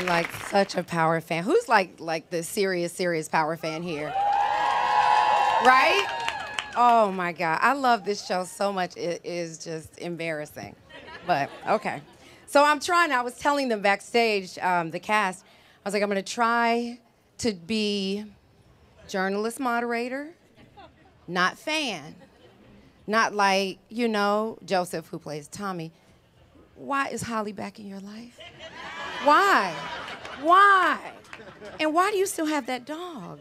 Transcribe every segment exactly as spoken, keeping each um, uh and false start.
am like such a Power fan. Who's like like the serious, serious Power fan here? Right? Oh my God, I love this show so much. It is just embarrassing, but okay. So I'm trying, I was telling them backstage, um, the cast, I was like, I'm gonna try to be journalist moderator, not fan. Not like, you know, Joseph, who plays Tommy. Why is Holly back in your life? Why? Why? And why do you still have that dog?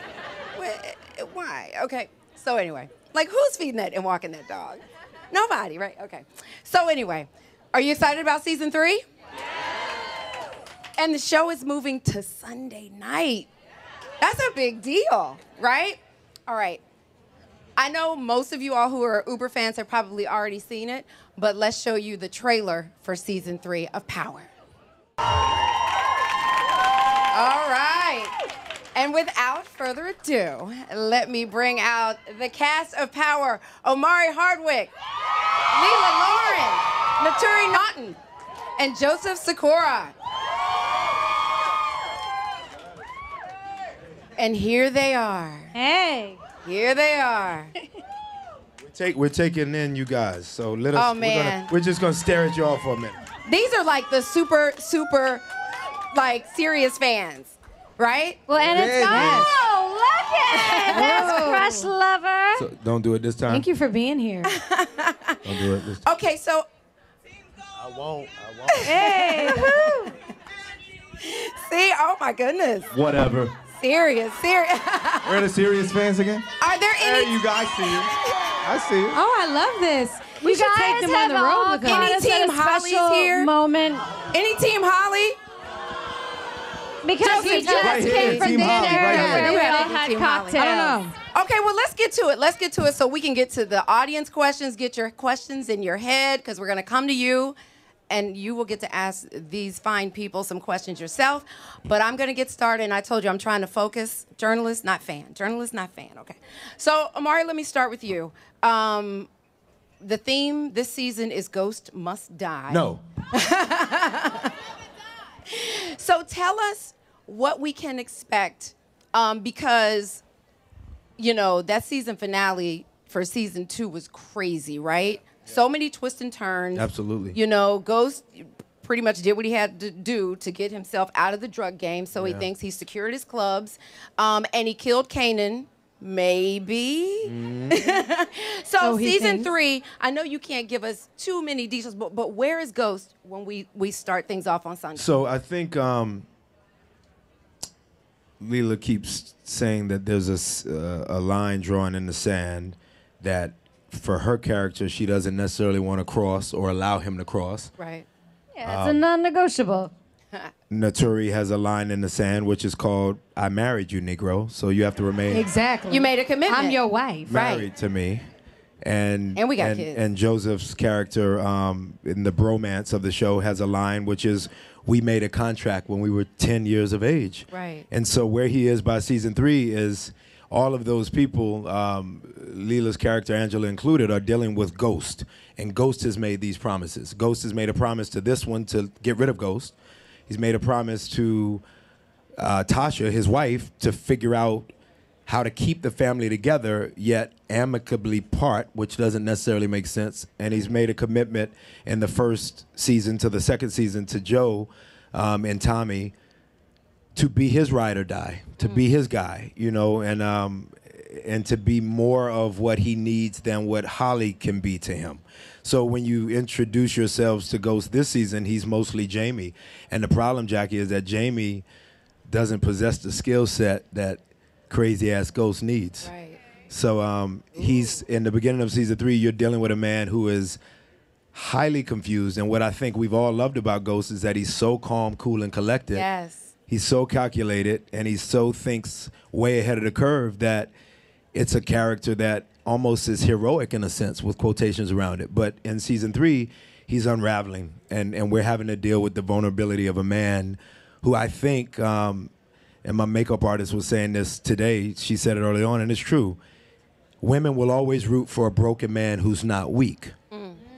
Why? Okay, so anyway, like who's feeding that and walking that dog? Nobody, right? Okay. So anyway, are you excited about season three? Yes. And the show is moving to Sunday night. That's a big deal, right? All right. I know most of you all who are Uber fans have probably already seen it, but let's show you the trailer for season three of Power. All right. And without further ado, let me bring out the cast of Power: Omari Hardwick, Lela Loren, Naturi Naughton, and Joseph Sikora. And here they are. Hey. Here they are. We're, take, we're taking in you guys, so let us. Oh, man. We're, gonna, we're just gonna stare at y'all for a minute. These are like the super, super, like serious fans, right? Well, and it's Yeah, oh, look at it. That's Crush Lover. So don't do it this time. Thank you for being here. Don't do it this time. Okay, so. I won't. I won't. Hey. See, oh my goodness. Whatever. Serious, serious. Where are the serious fans again? Are there any? Hey, you guys see you. I see you. Oh, I love this. We You should guys take them on the have road all with us. got Any us at team a Holly's special here? moment Any team Holly? because Joseph, we just right here, came from Team dinner Holly, right here. and we Yeah, all team had Holly. cocktails. I don't know. Okay, well, let's get to it. Let's get to it so we can get to the audience questions. Get your questions in your head because we're going to come to you. And you will get to ask these fine people some questions yourself. But I'm going to get started. And I told you I'm trying to focus. Journalist, not fan. Journalist, not fan. Okay. So, Omari, let me start with you. Um, the theme this season is Ghost Must Die. No. So tell us what we can expect um, because, you know, that season finale for season two was crazy, right? So many twists and turns. Absolutely. You know, Ghost pretty much did what he had to do to get himself out of the drug game. So Yeah. he thinks he secured his clubs. Um, and he killed Kanan, maybe. Mm-hmm. so So he season thinks. three, I know you can't give us too many details, but, but where is Ghost when we, we start things off on Sunday? So I think um, Lela keeps saying that there's a, s- uh, a line drawn in the sand that for her character, she doesn't necessarily want to cross or allow him to cross. Right. Yeah, it's a non-negotiable. Naturi has a line in the sand which is called, I married you, Negro. So you have to remain Exactly. You made a commitment. I'm your wife. married right. to me. And, And we got and, kids. and Joseph's character um, in the bromance of the show has a line which is, we made a contract when we were ten years of age. Right. And so where he is by season three is all of those people, um, Lela's character, Angela included, are dealing with Ghost. And Ghost has made these promises. Ghost has made a promise to this one to get rid of Ghost. He's made a promise to uh, Tasha, his wife, to figure out how to keep the family together, yet amicably part, which doesn't necessarily make sense. And he's made a commitment in the first season to the second season to Joe um, and Tommy to be his ride or die, to be his guy, you know, and um, and to be more of what he needs than what Holly can be to him. So when you introduce yourselves to Ghost this season, he's mostly Jamie. And the problem, Jackie, is that Jamie doesn't possess the skill set that crazy-ass Ghost needs. Right. So um, he's, in the beginning of season three, you're dealing with a man who is highly confused. And what I think we've all loved about Ghost is that he's so calm, cool, and collected. Yes. He's so calculated, and he so thinks way ahead of the curve that it's a character that almost is heroic in a sense, with quotations around it. But in season three, he's unraveling, and, and we're having to deal with the vulnerability of a man who I think, um, and my makeup artist was saying this today, she said it early on, and it's true, women will always root for a broken man who's not weak.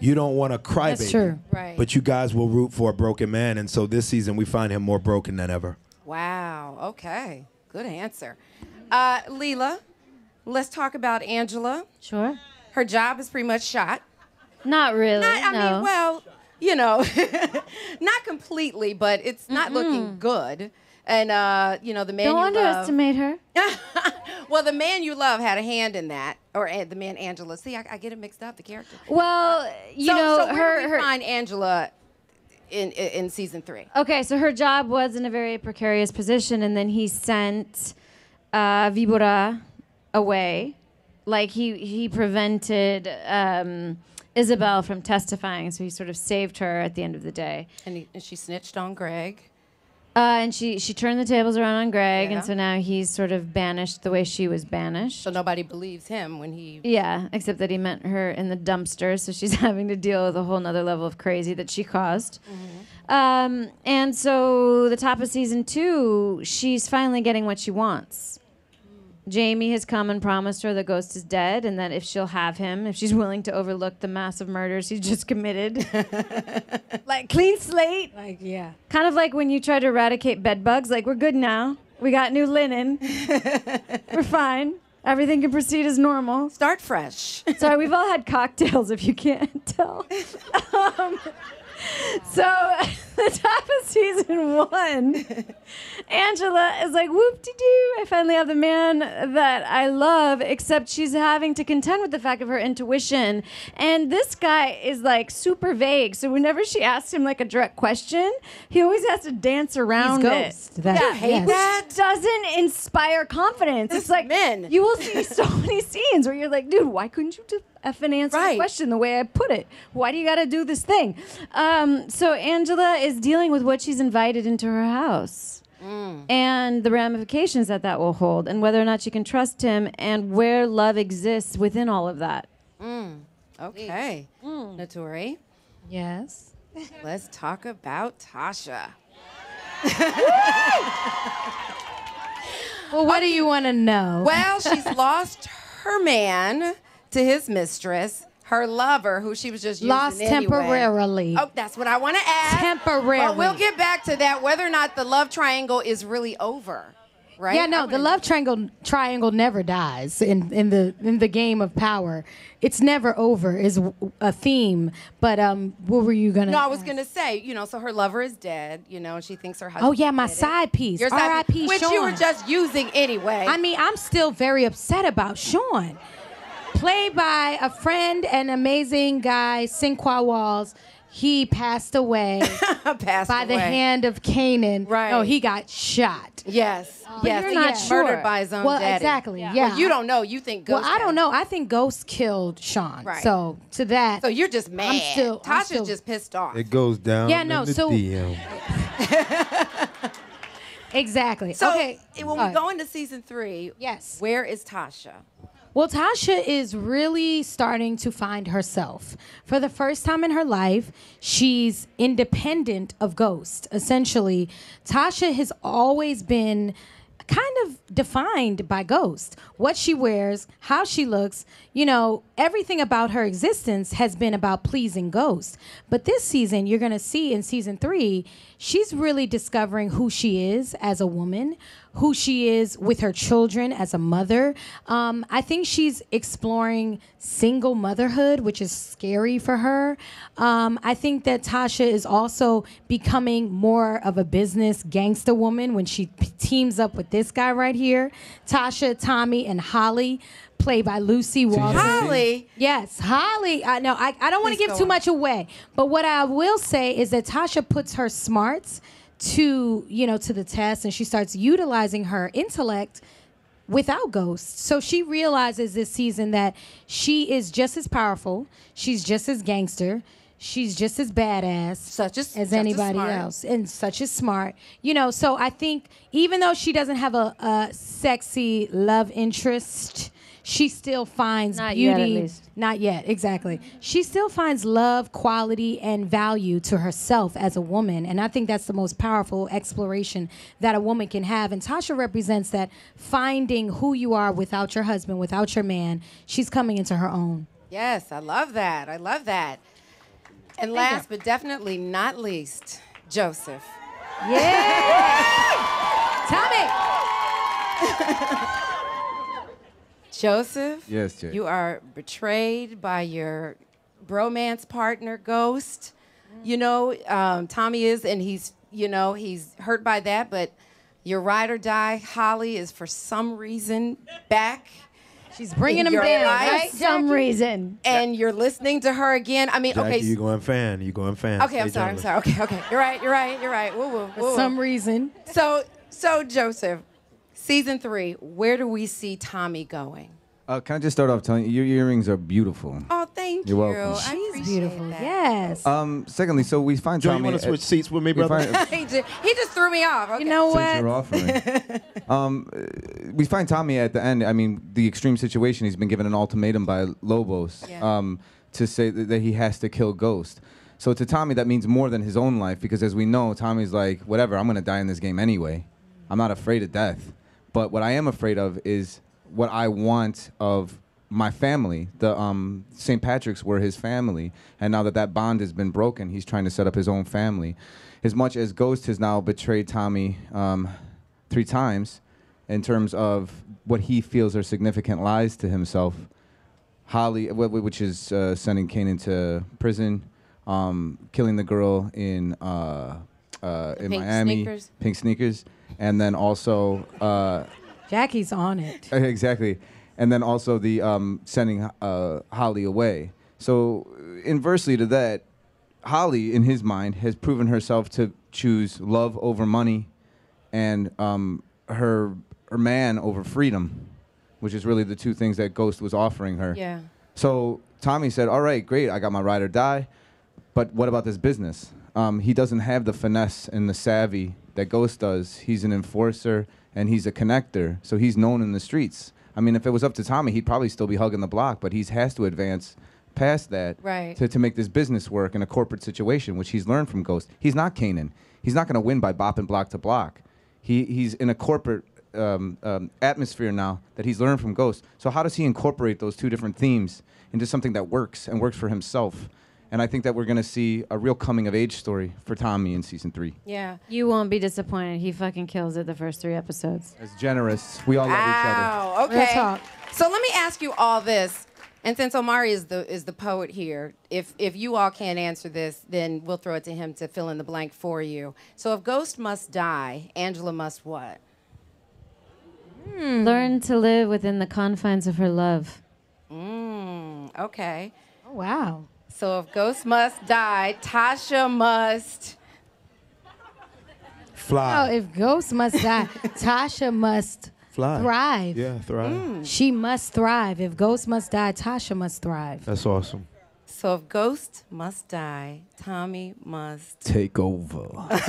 You don't want a crybaby. That's true. Right. But you guys will root for a broken man, and so this season we find him more broken than ever. Wow. Okay. Good answer. Uh, Lela, let's talk about Angela. Sure. Her job is pretty much shot. Not really. Not, I no. mean, well, you know, not completely, but it's not looking good. And, uh, you know, the man Don't you underestimate her. love. Well, the man you love had a hand in that. Or uh, the man Angela. See, I, I get it mixed up, the character. Well, you so, know, so where her. do we her find Angela in, in in season three? Okay, so her job was in a very precarious position, and then he sent uh, Vibora away. Like, he, he prevented um, Isabel from testifying, so he sort of saved her at the end of the day. And, he, and she snitched on Greg. Uh, and she, she turned the tables around on Greg, Yeah. and so now he's sort of banished the way she was banished. So nobody believes him when he... Yeah, except that he met her in the dumpster, so she's having to deal with a whole nother level of crazy that she caused. Mm-hmm. Um, and so the top of season two, she's finally getting what she wants. Jamie has come and promised her the ghost is dead, and that if she'll have him, if she's willing to overlook the massive murders he's just committed. Like, clean slate. Like, yeah. Kind of like when you try to eradicate bed bugs. Like, we're good now. We got new linen. We're fine. Everything can proceed as normal. Start fresh. Sorry, we've all had cocktails, if you can't tell. Um, so, the top of season one, Angela is like, whoop-de-doo, I finally have the man that I love, except she's having to contend with the fact of her intuition. And this guy is, like, super vague. So whenever she asks him, like, a direct question, he always has to dance around He's it. ghost. That, Yeah, hate yes. that. Doesn't inspire confidence. This It's like, men. you will see so many scenes where you're like, dude, why couldn't you just effing answer Right. the question the way I put it? Why do you got to do this thing? Um, so Angela is dealing with what she's invited into her house and the ramifications that that will hold, and whether or not she can trust him, and where love exists within all of that. Okay. Naturi, Yes. let's talk about Tasha. Well, what do you want to know? Well, she's lost her man to his mistress, her lover, who she was just using Lost anyway. temporarily. Oh, that's what I want to ask. Temporary. Well, we'll get back to that, whether or not the love triangle is really over, right? Yeah, I no, the wanna- love triangle triangle never dies in, in the in the game of power. It's never over is w- a theme. But um, what were you gonna? No, I was gonna say, you know, so her lover is dead, you know, and she thinks her husband. Oh yeah, my did it. side piece. Your R I side P which Sean. you were just using anyway. I mean, I'm still very upset about Sean. Played by a friend and amazing guy, Sikora Walls. He passed away passed by the away. hand of Canaan. Right. Oh, he got shot. Yes, But yes, you're he not got sure. murdered by his own Well, daddy. exactly. Yeah. Well, you don't know. You think Well, Ghost I had don't it. know. I think Ghost killed Sean. Right. So to that. So you're just mad. still- I'm Tasha's still- just pissed off. It goes down Yeah, in no, the so- D M. Exactly. So okay. when All we right. go into season three, Yes. where is Tasha? Well, Tasha is really starting to find herself. For the first time in her life, she's independent of Ghost. Essentially, Tasha has always been kind of defined by Ghost. What she wears, how she looks, you know, everything about her existence has been about pleasing Ghost. But this season, you're going to see in season three, she's really discovering who she is as a woman, who she is with her children as a mother. Um, I think she's exploring single motherhood, which is scary for her. Um, I think that Tasha is also becoming more of a business gangster woman when she p- teams up with this guy right here. Tasha, Tommy, and Holly, played by Lucy Walton. Holly. Yes, Holly. I know. I, I don't want to Please give go too on. much away, but what I will say is that Tasha puts her smarts to, you know, to the test, and she starts utilizing her intellect without Ghost. So she realizes this season that she is just as powerful, she's just as gangster, she's just as badass Such as- as just as anybody smart. else, and such as smart. You know, so I think even though she doesn't have a, a sexy love interest, she still finds Not yet, beauty. at least. Not yet, exactly. She still finds love, quality, and value to herself as a woman. And I think that's the most powerful exploration that a woman can have. And Tasha represents that, finding who you are without your husband, without your man. She's coming into her own. Yes, I love that. I love that. And last but definitely not least, Joseph. Yeah. Tommy. Joseph. Yes, Jay. You are betrayed by your bromance partner, Ghost. You know, um, Tommy is, and he's, you know, he's hurt by that, but your ride or die, Holly, is for some reason back. She's bringing him your down, life, right? For some reason. And you're listening to her again. I mean, Jackie, okay. you going fan. You going fan. Okay, I'm Stay sorry, I'm journalist. sorry. Okay, okay. You're right, you're right, you're right. Woo, woo, woo, For woo. some reason. So, so Joseph, season three, where do we see Tommy going? Uh, can I just start off telling you, your earrings are beautiful. Oh, thank You're you. welcome. I She's appreciate beautiful. that. Yes. Um, secondly, so we find Joe, you Tommy. want to at- switch seats with me, we brother? find- he, just, he just threw me off. Okay. You know Since you're what? offering. um, uh, we find Tommy at the end. I mean, the extreme situation. He's been given an ultimatum by Lobos Yeah. um, to say that, that he has to kill Ghost. So to Tommy, that means more than his own life, because as we know, Tommy's like, whatever, I'm gonna die in this game anyway. I'm not afraid of death. But what I am afraid of is what I want of my family. The um, Saint Patrick's were his family, and now that that bond has been broken, he's trying to set up his own family. As much as Ghost has now betrayed Tommy um, three times, in terms of what he feels are significant lies to himself, Holly, wh- wh- which is uh, sending Kanan to prison, um, killing the girl in uh, uh, in pink Miami, sneakers. pink sneakers, and then also. Uh, Jackie's on it. Exactly. And then also the um, sending uh, Holly away. So inversely to that, Holly, in his mind, has proven herself to choose love over money and um, her, her man over freedom, which is really the two things that Ghost was offering her. Yeah. So Tommy said, all right, great, I got my ride or die, but what about this business? Um, he doesn't have the finesse and the savvy that Ghost does. He's an enforcer and he's a connector, so he's known in the streets. I mean, if it was up to Tommy, he'd probably still be hugging the block, but he has to advance past that Right. to, to make this business work in a corporate situation, which he's learned from Ghost. He's not Kanan. He's not going to win by bopping block to block. He, he's in a corporate um, um, atmosphere now that he's learned from Ghost. So how does he incorporate those two different themes into something that works and works for himself? And I think that we're going to see a real coming-of-age story for Tommy in season three. Yeah. You won't be disappointed. He fucking kills it the first three episodes. As generous, we all love each other. Wow. Real Okay. talk. So let me ask you all this. And since Omari is the is the poet here, if if you all can't answer this, then we'll throw it to him to fill in the blank for you. So if Ghost must die, Angela must what? Learn to live within the confines of her love. Mm, okay. Oh, wow. So if Ghost must die, Tasha must. Fly. Oh, if Ghost must die, Tasha must Fly. thrive. Yeah, thrive. She must thrive. If Ghost must die, Tasha must thrive. That's awesome. So if Ghost must die, Tommy must. Take over.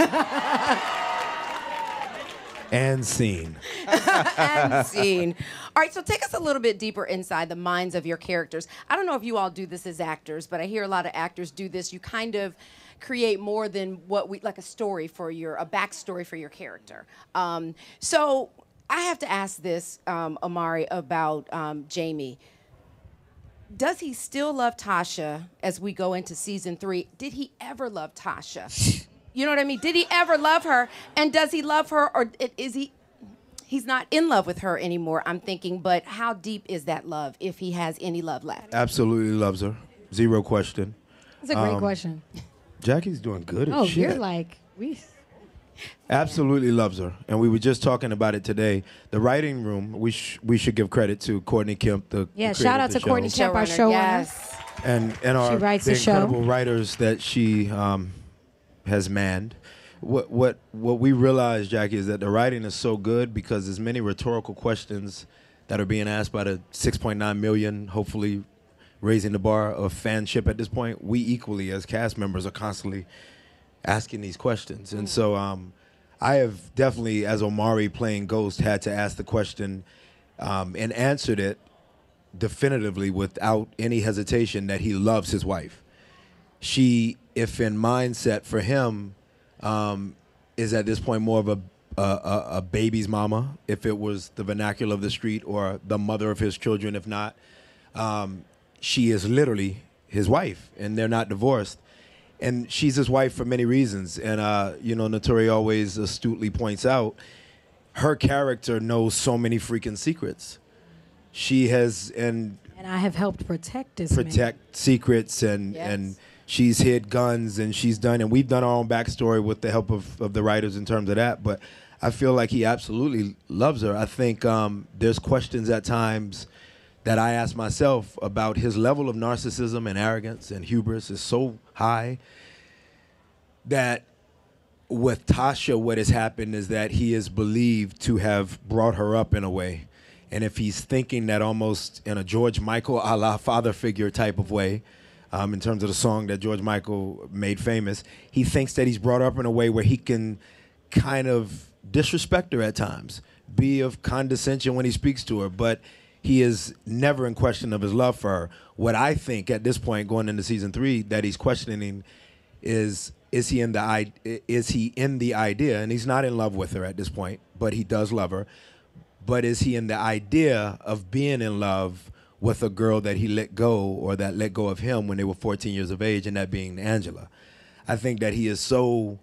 And scene. And scene. All right, so take us a little bit deeper inside the minds of your characters. I don't know if you all do this as actors, but I hear a lot of actors do this. You kind of create more than what we like a story for your a backstory for your character. Um, so I have to ask this, um, Omari, about um, Jamie. Does he still love Tasha as we go into season three? Did he ever love Tasha? You know what I mean? Did he ever love her? And does he love her, or is he? He's not in love with her anymore, I'm thinking. But how deep is that love, if he has any love left? Absolutely loves her. Zero question. That's a great Um, question. Jackie's doing good as Oh, shit. you're like, we. Absolutely loves her, and we were just talking about it today. The writing room, we sh- we should give credit to Courtney Kemp, the Yeah, the shout creator out of the to Courtney show, Kemp, our Showrunner, showrunner. yes. and and our writes the the show. incredible writers that she um, has manned. What what what we realized, Jackie, is that the writing is so good because there's many rhetorical questions that are being asked by the six point nine million, hopefully raising the bar of fanship at this point. We equally, as cast members, are constantly asking these questions, and so. Um, I have definitely, as Omari playing Ghost, had to ask the question um, and answered it definitively without any hesitation that he loves his wife. She, if in mindset for him, um, is at this point more of a, a, a, a baby's mama, if it was the vernacular of the street, or the mother of his children, if not. Um, she is literally his wife, and they're not divorced. and she's his wife for many reasons. And uh, you know, Naturi always astutely points out her character knows so many freaking secrets. She has and And I have helped protect this protect man. secrets and Yes. and she's hid guns and she's done and we've done our own backstory with the help of, of the writers in terms of that. But I feel like he absolutely loves her. I think um, there's questions at times that I ask myself about his level of narcissism and arrogance and hubris is so high that with Tasha, what has happened is that he is believed to have brought her up in a way. And if he's thinking that almost in a George Michael a la father figure type of way, um, in terms of the song that George Michael made famous, he thinks that he's brought her up in a way where he can kind of disrespect her at times, be of condescension when he speaks to her, but he is never in question of his love for her. What I think at this point, going into season three, that he's questioning is is he in the i- is he in the idea, and he's not in love with her at this point, but he does love her. But is he in the idea of being in love with a girl that he let go or that let go of him when they were fourteen years of age, and that being Angela? I think that he is so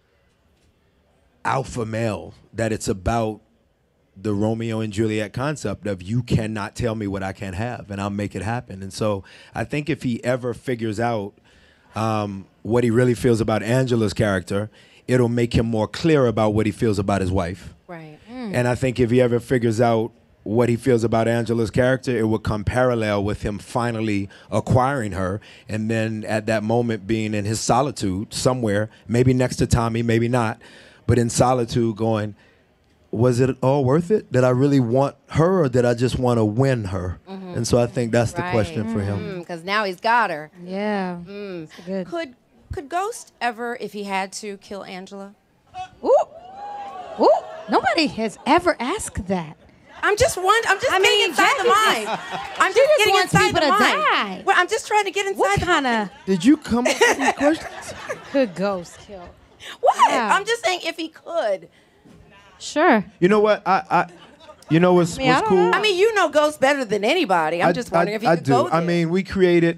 alpha male that it's about the Romeo and Juliet concept of you cannot tell me what I can't have and I'll make it happen. And so I think if he ever figures out um, what he really feels about Angela's character, it'll make him more clear about what he feels about his wife. Right. And I think if he ever figures out what he feels about Angela's character, it will come parallel with him finally acquiring her, and then at that moment being in his solitude somewhere, maybe next to Tommy, maybe not, but in solitude going, was it all worth it? Did I really want her, or did I just want to win her? Mm-hmm. And so I think that's the Right. question for him. Because now he's got her. Yeah. Mm. Good. Could could Ghost ever, if he had to, kill Angela? Ooh. Ooh. Nobody has ever asked that. I'm just one. I'm just I getting mean, inside the Jackie mind. I'm just just getting wants inside people the to mind. die. Well, I'm just trying to get inside What the kind mind. of Did you come up with these questions? could Ghost kill? What? Yeah. I'm just saying if he could. Sure. You know what? I, I you know what's, mean, I what's don't cool? know. I mean, you know Ghost better than anybody. I'm I- just wondering I, if he I could do. go there. I mean, we created.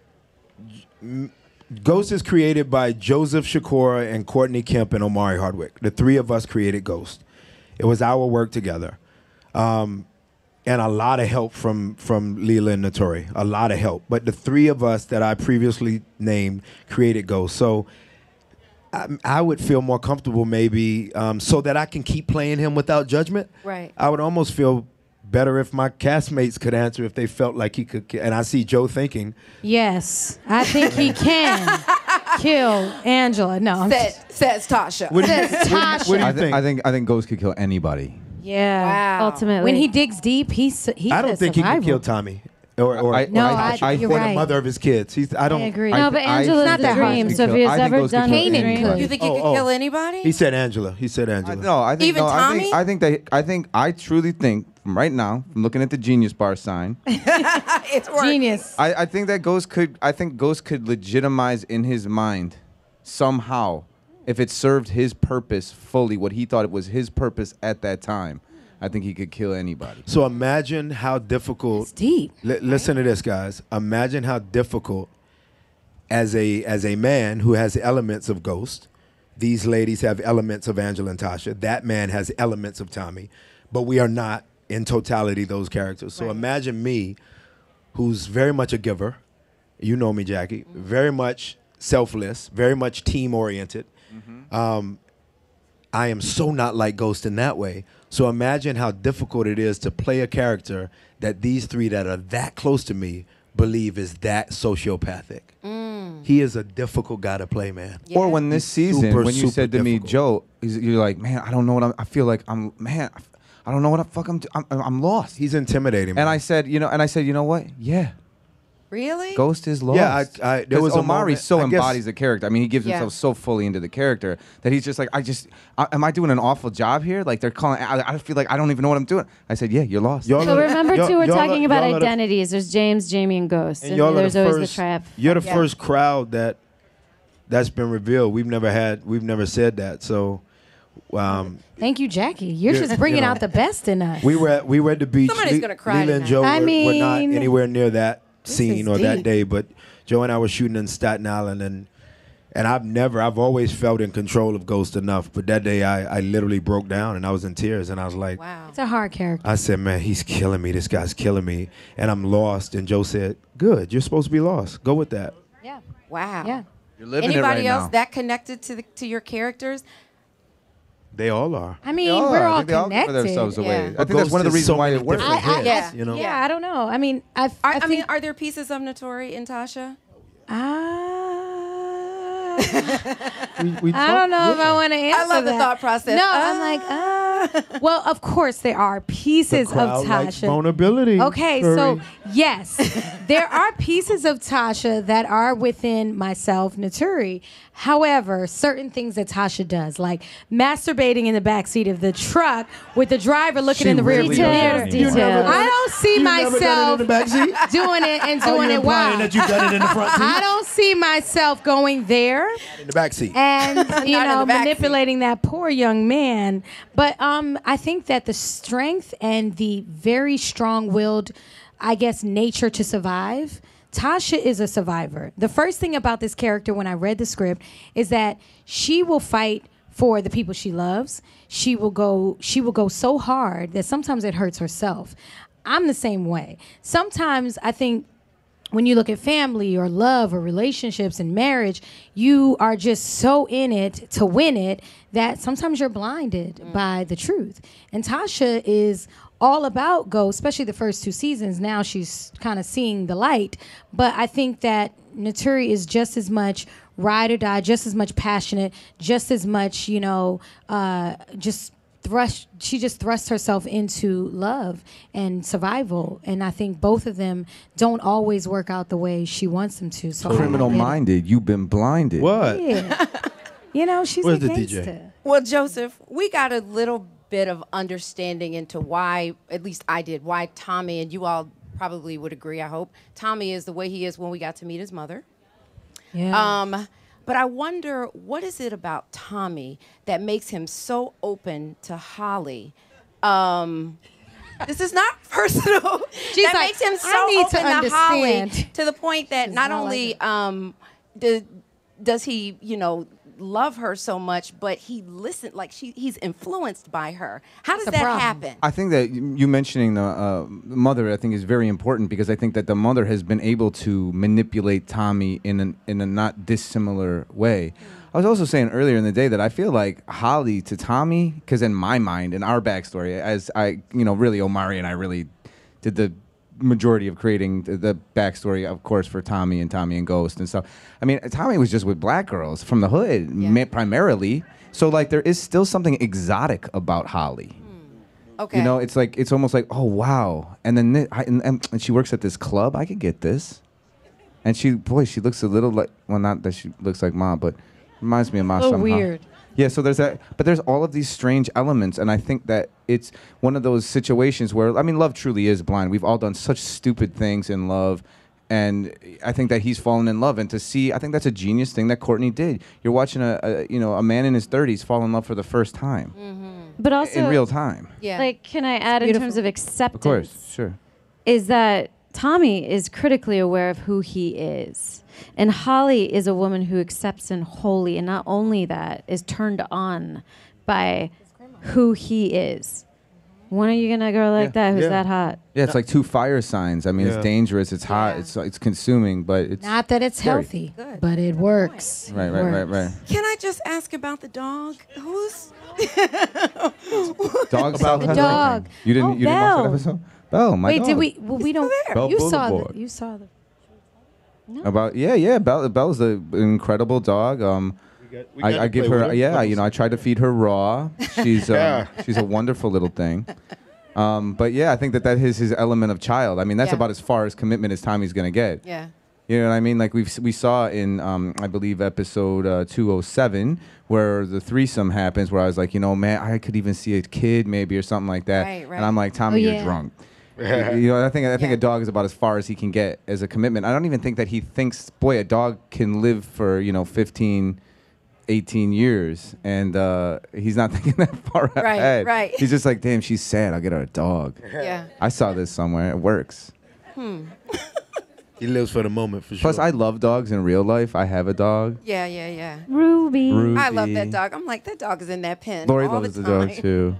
Ghost is created by Joseph Sikora and Courtney Kemp and Omari Hardwick. The three of us created Ghost. It was our work together, um, and a lot of help from from Lela and Naturi. A lot of help. But the three of us that I previously named created Ghost. So I, I would feel more comfortable maybe um, so that I can keep playing him without judgment. Right. I would almost feel better if my castmates could answer if they felt like he could. And I see Joe thinking. Yes, I think he can kill Angela. No, I'm Says, says Tasha. What do you, Says Tasha. what do you I, thi- think? I think I think Ghost could kill anybody. yeah. Wow. Ultimately. When he digs deep, he's he I don't says think he survival. could kill Tommy. Or, or, I- No, or I- I- you're or right. the mother of his kids. He's, I don't. I agree. No, but I Angela's think the that hard. dream. Ghost So could if kill- he I has think ever Ghost could done kill his Kanan dream, could. You think he Oh, could oh. kill anybody? He said Angela. He said Angela. I, no, I think Even no, I Tommy? think I think that I think I truly think from right now, from looking at the Genius Bar sign, It's working. Genius. I, I think that Ghost could I think Ghost could legitimize in his mind somehow if it served his purpose fully, what he thought it was his purpose at that time. I think he could kill anybody. So imagine how difficult. It's deep. Li- listen to this, guys. Imagine how difficult, as a as a man who has elements of Ghost, these ladies have elements of Angela and Tasha. That man has elements of Tommy, but we are not in totality those characters. So Right. imagine me, who's very much a giver. You know me, Jackie. Very much selfless. Very much team oriented. Um, I am so not like Ghost in that way. So imagine how difficult it is to play a character that these three that are that close to me believe is that sociopathic. He is a difficult guy to play, man. Yeah. Or when this He's season, super, when you super said to me, difficult. Joe, he's- you're like, man, I don't know what I'm. I feel like I'm, man, I f- I don't know what the fuck I'm. d- I'm, I'm lost. He's intimidating. And man. I said, you know, and I said, you know what? Yeah, Really? Ghost is lost. Yeah, I- I- there 'Cause was a Omari moment- so I guess- embodies the character. I mean, he gives Yeah. himself so fully into the character that he's just like, I just, I, am I doing an awful job here? Like they're calling, I, I feel like I don't even know what I'm doing. I said, yeah, you're lost. Y'all So are- remember y'all- too, we're y'all are- talking about y'all are the- identities. There's James, Jamie, and Ghost, And and, y'all are there's the always first, the trap. You're the Yeah. first crowd that that's been revealed. We've never had. We've never said that. So. Um, Thank you, Jackie. You're Yeah, just bringing you know. out the best in us. we were at we were at the beach. Somebody's Le- gonna cry Lela and tonight. Joe I were, were not mean, anywhere near that this scene is or that deep. day, but Joe and I were shooting in Staten Island, and And I've never, I've always felt in control of Ghost enough. But that day, I, I literally broke down and I was in tears. And I was like, Wow. It's a hard character. I said, man, he's killing me. This guy's killing me. And I'm lost. And Joe said, good, you're supposed to be lost. Go with that. Yeah. Wow. Yeah. You're living Anybody it right else now. that connected to the, to your characters? They all are. I mean, They all we're are. I all think they all give connected. themselves away. Yeah. I But think that's one of the Ghost is reasons so why many it works. different I- I- hits, yeah. you know? Yeah, I don't know. I mean, I, Are, I, I, think, mean, are there pieces of Naturi in Tasha? ah, We, we I talk- don't know if yeah. I want to answer love the that. thought process. No, Ah. I'm like, ah. Well, of course there are The pieces of crowd likes Tasha. vulnerability. Okay, Curry. so yes, there are pieces of Tasha that are within myself, Naturi. However, certain things that Tasha does, like masturbating in the backseat of the truck with the driver looking She in the rear really view does mirror. that anymore. Details. You never I don't see You never done myself it in the backseat? doing it and Oh, doing you it implying while. that you've done it in the front I seat? don't see myself going there In the backseat. and you Not in know the backseat. manipulating that poor young man. But um, I think that the strength and the very strong-willed, I guess, nature to survive. Tasha is a survivor. The first thing about this character when I read the script is that she will fight for the people she loves. She will go she will go so hard that sometimes it hurts herself. I'm the same way. Sometimes I think when you look at family or love or relationships and marriage, you are just so in it to win it that sometimes you're blinded Mm. by the truth. And Tasha is all about Ghost, especially the first two seasons. Now she's kind of seeing the light. But I think that Naturi is just as much ride or die, just as much passionate, just as much, you know, uh, just thrust. She just thrusts herself into love and survival. And I think both of them don't always work out the way she wants them to. So I Criminal get it. minded. You've been blinded. What? Yeah. You know, she's Where's a the D J? gangster. Well, Joseph, we got a little bit of understanding into why, at least I did, why Tommy, and you all probably would agree, I hope, Tommy is the way he is when we got to meet his mother. Yeah. Um, but I wonder, what is it about Tommy that makes him so open to Holly? Um, this is not personal. She's that like, makes him "I so need to open to, Holly understand." to the point that It's not not like only it. um, do, does he, you know, love her so much, but he listened, like she, he's influenced by her. How does That's a that problem. happen? I think that you you mentioning the uh, mother, I think, is very important because I think that the mother has been able to manipulate Tommy in an, in a not dissimilar way. I was also saying earlier in the day that I feel like Holly to Tommy, because in my mind, in our backstory, as I, you know, really Omari and I really did the majority of creating the, the backstory, of course, for Tommy and Tommy and Ghost and stuff. I mean, Tommy was just with black girls from the hood, Yeah. ma- primarily. So like, there is still something exotic about Holly. Okay. You know, it's like it's almost like, oh wow, and then thi- I, and, and and she works at this club. I could get this, and she, boy, she looks a little like, well, not that she looks like Ma, but reminds me of Ma A little somehow. weird. Yeah, so there's that, but there's all of these strange elements, and I think that it's one of those situations where, I mean, love truly is blind. We've all done such stupid things in love, and I think that he's fallen in love, and to see, I think that's a genius thing that Courtney did. You're watching a, a you know, a man in his thirties fall in love for the first time But also, in real time. Yeah. like, can I add in Beautiful. terms of acceptance? Of course, sure. Is that Tommy is critically aware of who he is. And Holly is a woman who accepts him wholly, and not only that, is turned on by who he is. When are you gonna go like Yeah. that? Who's Yeah. that hot? Yeah, it's like two fire signs. I mean, Yeah. it's dangerous, it's hot, Yeah. it's it's consuming, but it's Not that it's Scary. healthy, Good. but it works. right, It right, right, works. right. Can I just ask about the dog? Who's Dog About the dog. You didn't Oh, you didn't watch Belle. that episode? Belle, my Wait, dog. did we? Well, we don't. there. Belle You saw Boulevard. the. You saw the. About yeah, yeah. Belle, Belle's an incredible dog. Um, We got I, I to give play her with yeah. You know, I try to feed her raw. She's um, Yeah. she's a wonderful little thing. Um, but yeah, I think that that is his element of child. I mean, that's Yeah. about as far as commitment as Tommy's gonna get. yeah. You know what I mean? Like we we saw in um, I believe episode uh, two oh seven where the threesome happens, where I was like, you know, man, I could even see a kid maybe or something like that, Right, right. and I'm like, Tommy, Oh, you're yeah. drunk. You know, I think I think Yeah. a dog is about as far as he can get as a commitment. I don't even think that he thinks, boy, a dog can live for you know fifteen, eighteen years, and uh, he's not thinking that far Right, ahead. right. He's just like, damn, she's sad. I'll get her a dog. Yeah. I saw this somewhere. It works. Yeah, He lives for the moment for sure. Plus, I love dogs in real life. I have a dog. Yeah, yeah, yeah. Ruby. Ruby. I love that dog. I'm like, that dog is in that pen Lori all loves the the, time. dog too.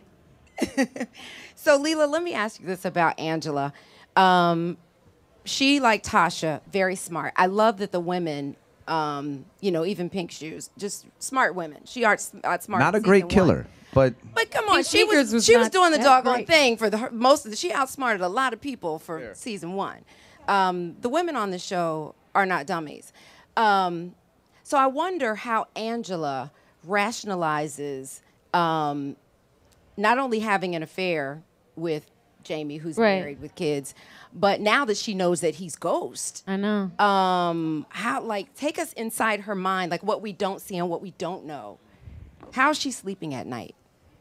So, Lela, let me ask you this about Angela. Um, she, like Tasha, very smart. I love that the women, um, you know, even Pink Shoes, just smart women. She arts outsmarted. Not a great killer, but But come on, Pink she was, Sneakers was she was not doing the that doggone great. thing for the her, most of the. She outsmarted a lot of people for season one. Um, the women on the show are not dummies. Um, so I wonder how Angela rationalizes um, not only having an affair with Jamie, who's Right. married with kids, but now that she knows that he's Ghost. I know. Um, how like take us inside her mind, like what we don't see and what we don't know. How's she sleeping at night?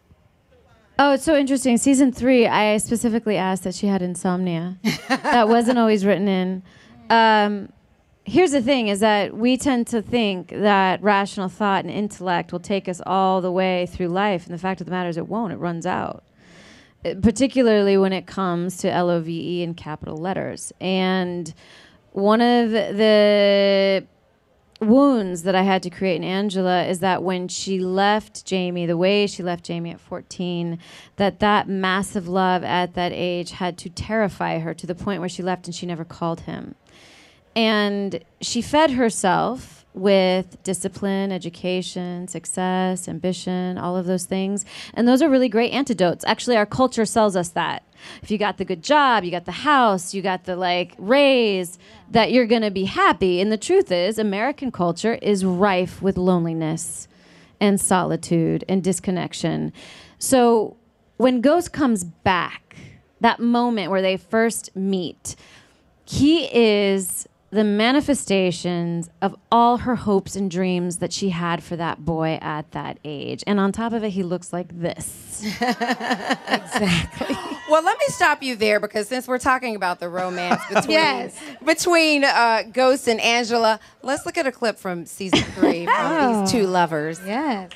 Oh, it's so interesting. Season three, I specifically asked that she had insomnia. That wasn't always written in. Um, here's the thing, is that we tend to think that rational thought and intellect will take us all the way through life. And the fact of the matter is it won't. It runs out. Uh, particularly when it comes to L O V E in capital letters. And one of the wounds that I had to create in Angela is that when she left Jamie, the way she left Jamie at fourteen, that that massive love at that age had to terrify her to the point where she left and she never called him. And she fed herself with discipline, education, success, ambition, all of those things. And those are really great antidotes. Actually, our culture sells us that. If you got the good job, you got the house, you got the like raise, that you're going to be happy. And the truth is, American culture is rife with loneliness and solitude and disconnection. So when Ghost comes back, that moment where they first meet, he is the manifestations of all her hopes and dreams that she had for that boy at that age. And on top of it, he looks like this. Exactly. Well, let me stop you there, because since we're talking about the romance between Yes. between uh, Ghost and Angela, let's look at a clip from season three from Oh. these two lovers. Yes.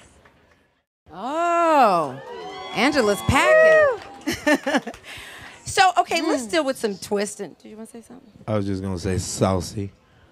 Oh, Angela's packing. So, okay, let's deal with some twisting. Did you want to say something? I was just gonna say saucy.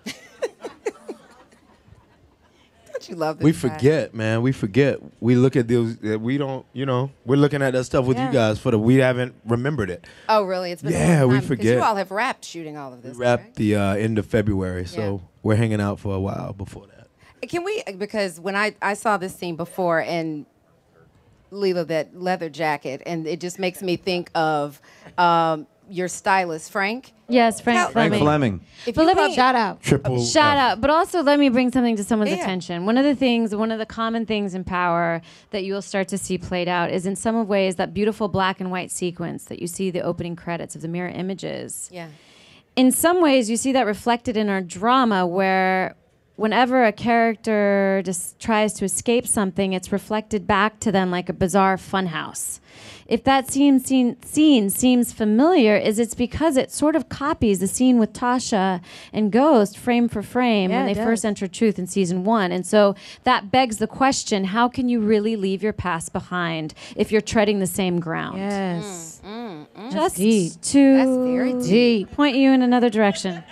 Don't you love this We guy? forget, man. We forget. We look at those. uh, We don't. You know, we're looking at that stuff with Yeah. you guys for the. We haven't remembered it. Oh, really? It's been Yeah, a long we time, 'cause forget. You all have wrapped shooting all of We this. wrapped right? the uh, end of February, so Yeah. we're hanging out for a while before that. Can we? Because when I, I saw this scene before, and Lela, that leather jacket, and it just makes me think of um, your stylist, Frank. Yes, Frank Frank Frank Fleming. Fleming. If But you let me- love- Shout out. Triple. Shout F. out. But also let me bring something to someone's Yeah. attention. One of the things, one of the common things in Power that you will start to see played out is in some ways that beautiful black and white sequence that you see the opening credits of the mirror images. Yeah. In some ways, you see that reflected in our drama where whenever a character just tries to escape something, it's reflected back to them like a bizarre funhouse. If that scene, scene, scene seems familiar, is it's because it sort of copies the scene with Tasha and Ghost frame for frame Yeah, when they it does. first enter Truth in season one. And so that begs the question, how can you really leave your past behind if you're treading the same ground? Yes. Just deep. to That's very deep. point you in another direction.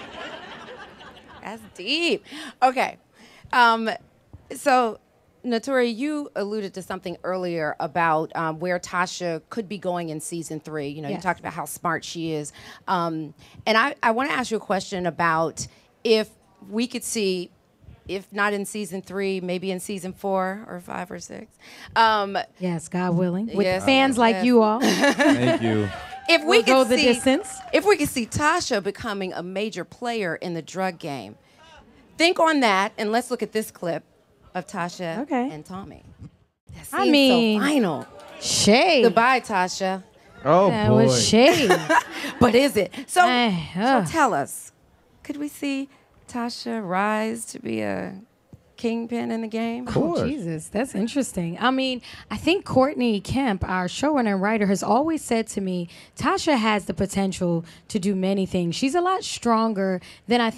That's deep. Okay. Um, so, Naturi, you alluded to something earlier about um, where Tasha could be going in season three. You know, you Yes. talked about how smart she is. Um, and I, I want to ask you a question about if we could see, if not in season three, maybe in season four or five or six. Um, Yes, God willing. With Yes. fans like Yes. you all. Thank you. if we We'll could go the see, distance. if we could see Tasha becoming a major player in the drug game, think on that, and let's look at this clip of Tasha Okay. and Tommy. That I seems mean- so final. Shade. Goodbye, Tasha. Oh That boy. was shade. But is it? So, Eh, so ugh. tell us, could we see Tasha rise to be a kingpin in the game? course. Oh, Jesus, that's interesting. I mean, I think Courtney Kemp, our showrunner and writer, has always said to me, Tasha has the potential to do many things. She's a lot stronger than I think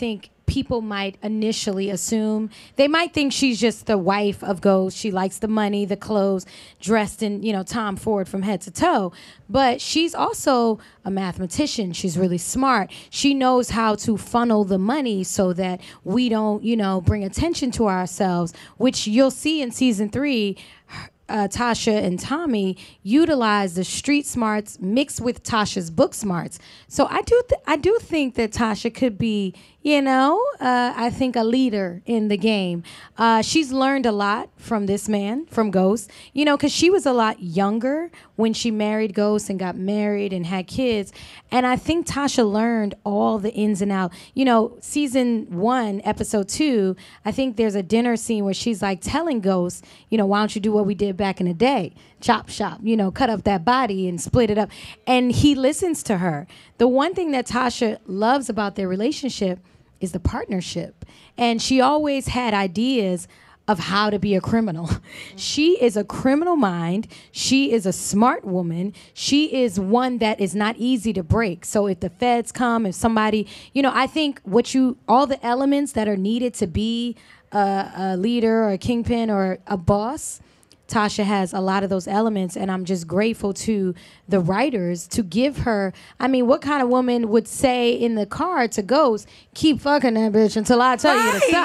people might initially assume. They might think she's just the wife of Ghost. She likes the money, the clothes, dressed in, you know, Tom Ford from head to toe. But she's also a mathematician. She's really smart. She knows how to funnel the money so that we don't, you know, bring attention to ourselves, which you'll see in season three. Uh, Tasha and Tommy utilize the street smarts mixed with Tasha's book smarts. So I do, th- I do think that Tasha could be, you know, uh, I think a leader in the game. Uh, she's learned a lot from this man, from Ghost, you know, because she was a lot younger when she married Ghost and got married and had kids. And I think Tasha learned all the ins and outs. You know, season one, episode two, I think there's a dinner scene where she's like telling Ghost, you know, why don't you do what we did back in the day? Chop shop, you know, cut up that body and split it up. And he listens to her. The one thing that Tasha loves about their relationship is the partnership. And she always had ideas of how to be a criminal. She is a criminal mind. She is a smart woman. She is one that is not easy to break. So if the feds come, if somebody, you know, I think what you, all the elements that are needed to be a, a leader or a kingpin or a boss, Tasha has a lot of those elements, and I'm just grateful to the writers to give her. I mean, what kind of woman would say in the car to Ghost, keep fucking that bitch until I tell right. you to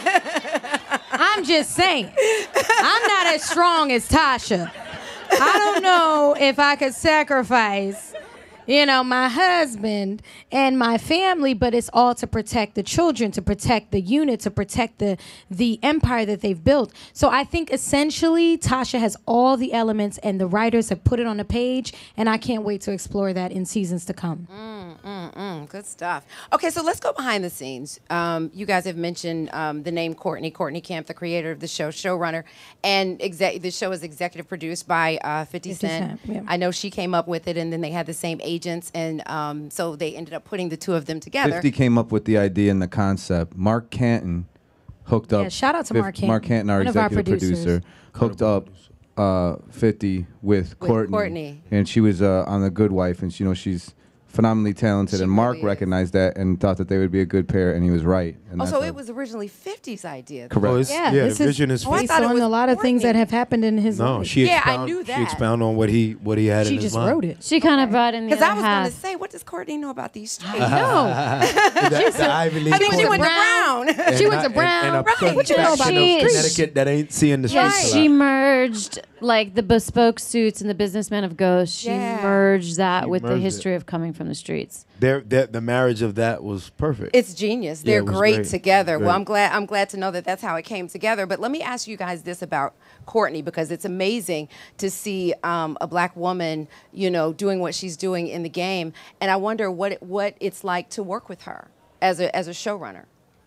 stop? I'm just saying. I'm not as strong as Tasha. I don't know if I could sacrifice, you know, my husband and my family, but it's all to protect the children, to protect the unit, to protect the the empire that they've built. So I think essentially Tasha has all the elements, and the writers have put it on the page, and I can't wait to explore that in seasons to come. Mm, mm, mm, good stuff. Okay, so let's go behind the scenes. Um, you guys have mentioned um, the name Courtney, Courtney Camp, the creator of the show, showrunner, and exec- the show is executive produced by uh, fifty Cent. Yeah. I know she came up with it, and then they had the same agents, and um, so they ended up putting the two of them together. fifty came up with the idea and the concept. Mark Canton hooked up. Yeah, shout out to fif- Mark Canton. Mark Canton, our one of our executive producers. producer, hooked up uh, fifty with, With Courtney. Courtney. And she was uh, on The Good Wife, and she, you know, she's phenomenally talented. She and Mark really is. recognized that and thought that they would be a good pair, and he was right. And Oh, that's so how- it was originally fifty's idea. Correct. Oh, it's- Yeah, yeah, this the is vision is Oh, I based thought it on was a lot of things that Courtney. have happened in his No, life. she Yeah, I expound, knew She that. expound on what he what he had She in his just mind. wrote it. She kind of brought in the Because other I was going half. to say, what does Courtney know about these streets? the, the Ivy League I mean, she Courtney. went to Brown. Brown. She went to And- Brown. and, and a Right. certain What you know faction about of the streets? Connecticut that ain't seeing the Yeah, streets a she lot. merged like the bespoke suits and the businessmen of Ghost. She Yeah. merged that She with the merged history it. of coming from the streets. Their, their, the marriage of that was perfect. It's genius. Yeah, They're it was great, great. together. Great. Well, I'm glad. I'm glad to know that that's how it came together. But let me ask you guys this about Courtney, because it's amazing to see um, a black woman, you know, doing what she's doing in the game, and I wonder what it, what it's like to work with her as a as a showrunner.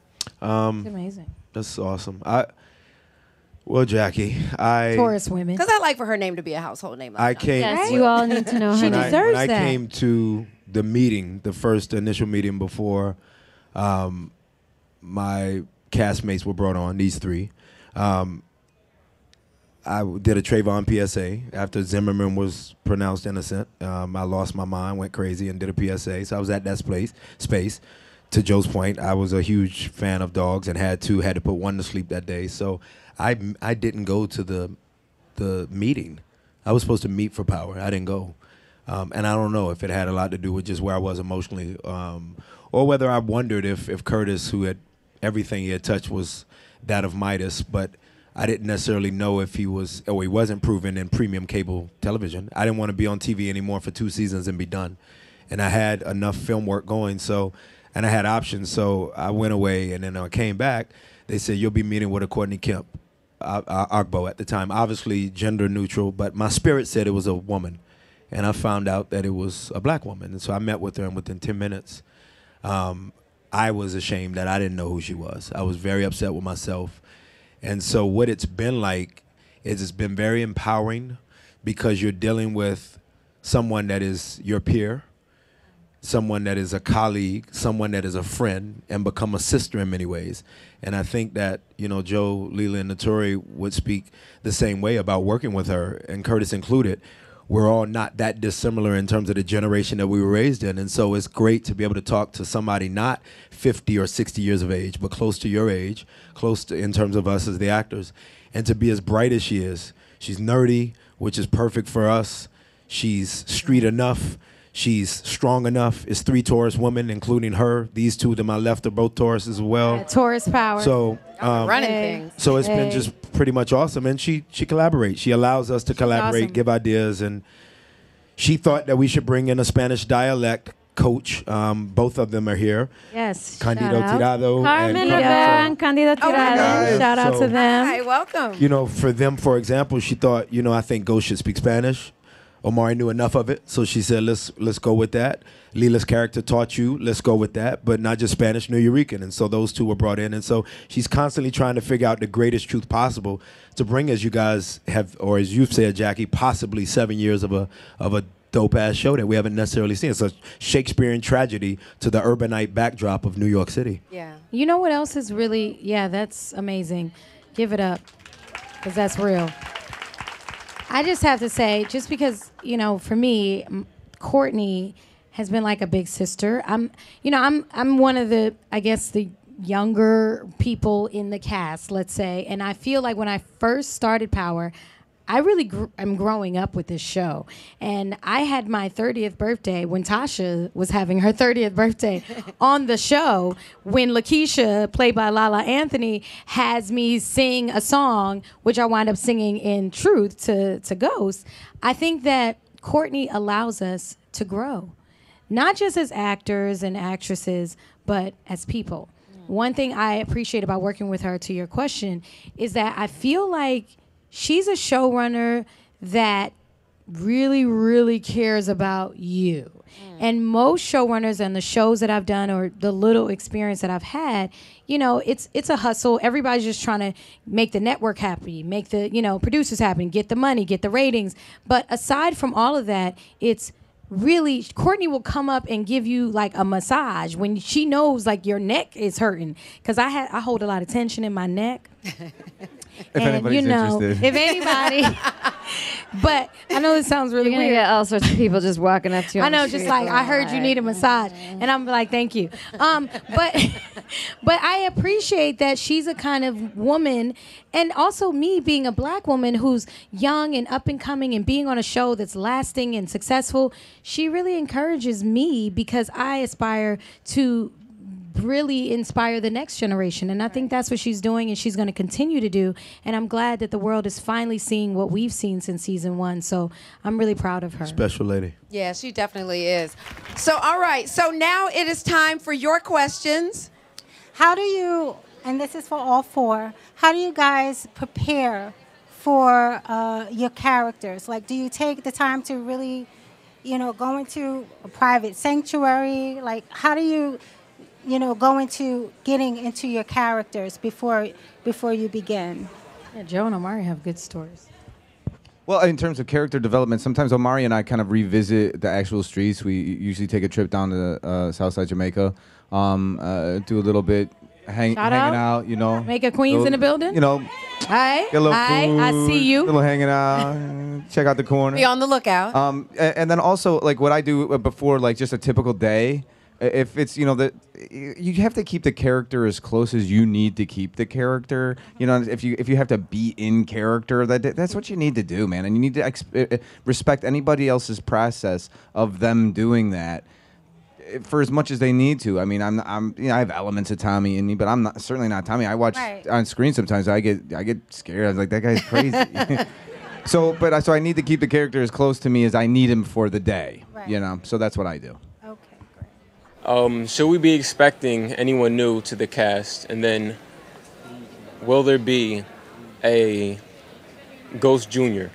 Um, It's amazing. That's awesome. I well, Jackie, I Taurus women. Because I like for her name to be a household name. Like I that. came. Yes, when- you all need to know She her. when I, deserves when I that. came to the meeting, the first initial meeting before um, my castmates were brought on, these three, um, I w- did a Trayvon P S A after Zimmerman was pronounced innocent. Um, I lost my mind, went crazy, and did a P S A. So I was at that place, space. To Joe's point, I was a huge fan of dogs and had two, had to put one to sleep that day. So I, I didn't go to the the meeting. I was supposed to meet for power. I didn't go. Um, and I don't know if it had a lot to do with just where I was emotionally, um, or whether I wondered if, if Curtis, who had everything he had touched, was that of Midas. But I didn't necessarily know if he was, or he wasn't proven in premium cable television. I didn't want to be on T V anymore for two seasons and be done. And I had enough film work going, so, and I had options. So I went away, and then I came back. They said, you'll be meeting with a Courtney Kemp, uh, uh, Agbo at the time, obviously gender neutral, but my spirit said it was a woman. And I found out that it was a black woman. And so I met with her, and within ten minutes, um, I was ashamed that I didn't know who she was. I was very upset with myself. And so what it's been like is it's been very empowering, because you're dealing with someone that is your peer, someone that is a colleague, someone that is a friend, and become a sister in many ways. And I think that, you know, Joe, Lela, and Naturi would speak the same way about working with her, and Curtis included. we're all not that dissimilar in terms of the generation that we were raised in. And so it's great to be able to talk to somebody not fifty or sixty years of age, but close to your age, close to in terms of us as the actors, and to be as bright as she is. She's nerdy, which is perfect for us. She's street enough. She's strong enough. It's three Taurus women, including her. These two to my left are both Taurus as well. Yeah, Taurus power. So um, running Hey. things. so it's been Hey. just pretty much awesome. And she she collaborates. She allows us to collaborate, awesome. give ideas. And she thought that we should bring in a Spanish dialect coach. Um, both of them are here. Yes. Candido shout out. Tirado Carmen and Yeah. Rivera and Candido Oh, my Tirado. God. Shout out So- to them. Hi, welcome. You know, for them, for example, she thought, you know, I think Ghost should speak Spanish. Omari knew enough of it, so she said, let's let's go with that. Lela's character taught you, let's go with that, but not just Spanish, Nuyorican. And so those two were brought in. And so she's constantly trying to figure out the greatest truth possible to bring, as you guys have, or as you've said, Jackie, possibly seven years of a of a dope-ass show that we haven't necessarily seen. It's a Shakespearean tragedy to the urbanite backdrop of New York City. Yeah. You know what else is really, yeah, that's amazing. Give it up, because that's real. I just have to say, just because, you know, for me, m- Courtney has been like a big sister. I'm, you know, I'm, I'm one of the, I guess, the younger people in the cast, let's say, and I feel like when I first started Power, I really gr- am growing up with this show. And I had my thirtieth birthday when Tasha was having her thirtieth birthday on the show when Lakeisha, played by Lala Anthony, has me sing a song, which I wind up singing in Truth to, to Ghost. I think that Courtney allows us to grow, not just as actors and actresses, but as people. One thing I appreciate about working with her, to your question, is that I feel like she's a showrunner that really, really cares about you. Mm. And most showrunners and the shows that I've done or the little experience that I've had, you know, it's it's a hustle. Everybody's just trying to make the network happy, make the, you know, producers happy, get the money, get the ratings. But aside from all of that, it's really, Courtney will come up and give you like a massage when she knows like your neck is hurting. Because I had I hold a lot of tension in my neck. If And anybody's you know, interested. if anybody, but I know this sounds really You're gonna weird. get all sorts of people just walking up to you. I on the know, just street like going, I heard you need a massage, and I'm like, thank you. Um, but but I appreciate that she's a kind of woman, and also me being a black woman who's young and up and coming and being on a show that's lasting and successful. She really encourages me because I aspire to really inspire the next generation, and I think that's what she's doing and she's going to continue to do, and I'm glad that the world is finally seeing what we've seen since season one, so I'm really proud of her. Special lady. Yeah, she definitely is. So, all right. So now it is time for your questions. How do you, and this is for all four, how do you guys prepare for uh, your characters? Like, do you take the time to really, you know, go into a private sanctuary? Like, how do you, you know, go into getting into your characters before before you begin? Yeah, Joe and Omari have good stories. Well, in terms of character development, sometimes Omari and I kind of revisit the actual streets. We usually take a trip down to uh, Southside Jamaica, um, uh, do a little bit hang, Shout hanging out. out, you know. Jamaica Queens Little- in the building? You know, Hi, get a little hi, food, I see you. little hanging out, check out the corner. Be on the lookout. Um, a- and then also like what I do before, like just a typical day. If it's, you know, that you have to keep the character as close as you need to keep the character. You know, if you if you have to be in character, that that's what you need to do, man. And you need to ex- uh, respect anybody else's process of them doing that for as much as they need to. I mean, I'm I'm you know, I have elements of Tommy in me, but I'm not certainly not Tommy. I watch Right. on screen sometimes. I get I get scared. I was like, that guy's crazy. So, but I- so I need to keep the character as close to me as I need him for the day. Right. You know, so that's what I do. Okay, great. Um, should we be expecting anyone new to the cast? And then, will there be a Ghost Junior?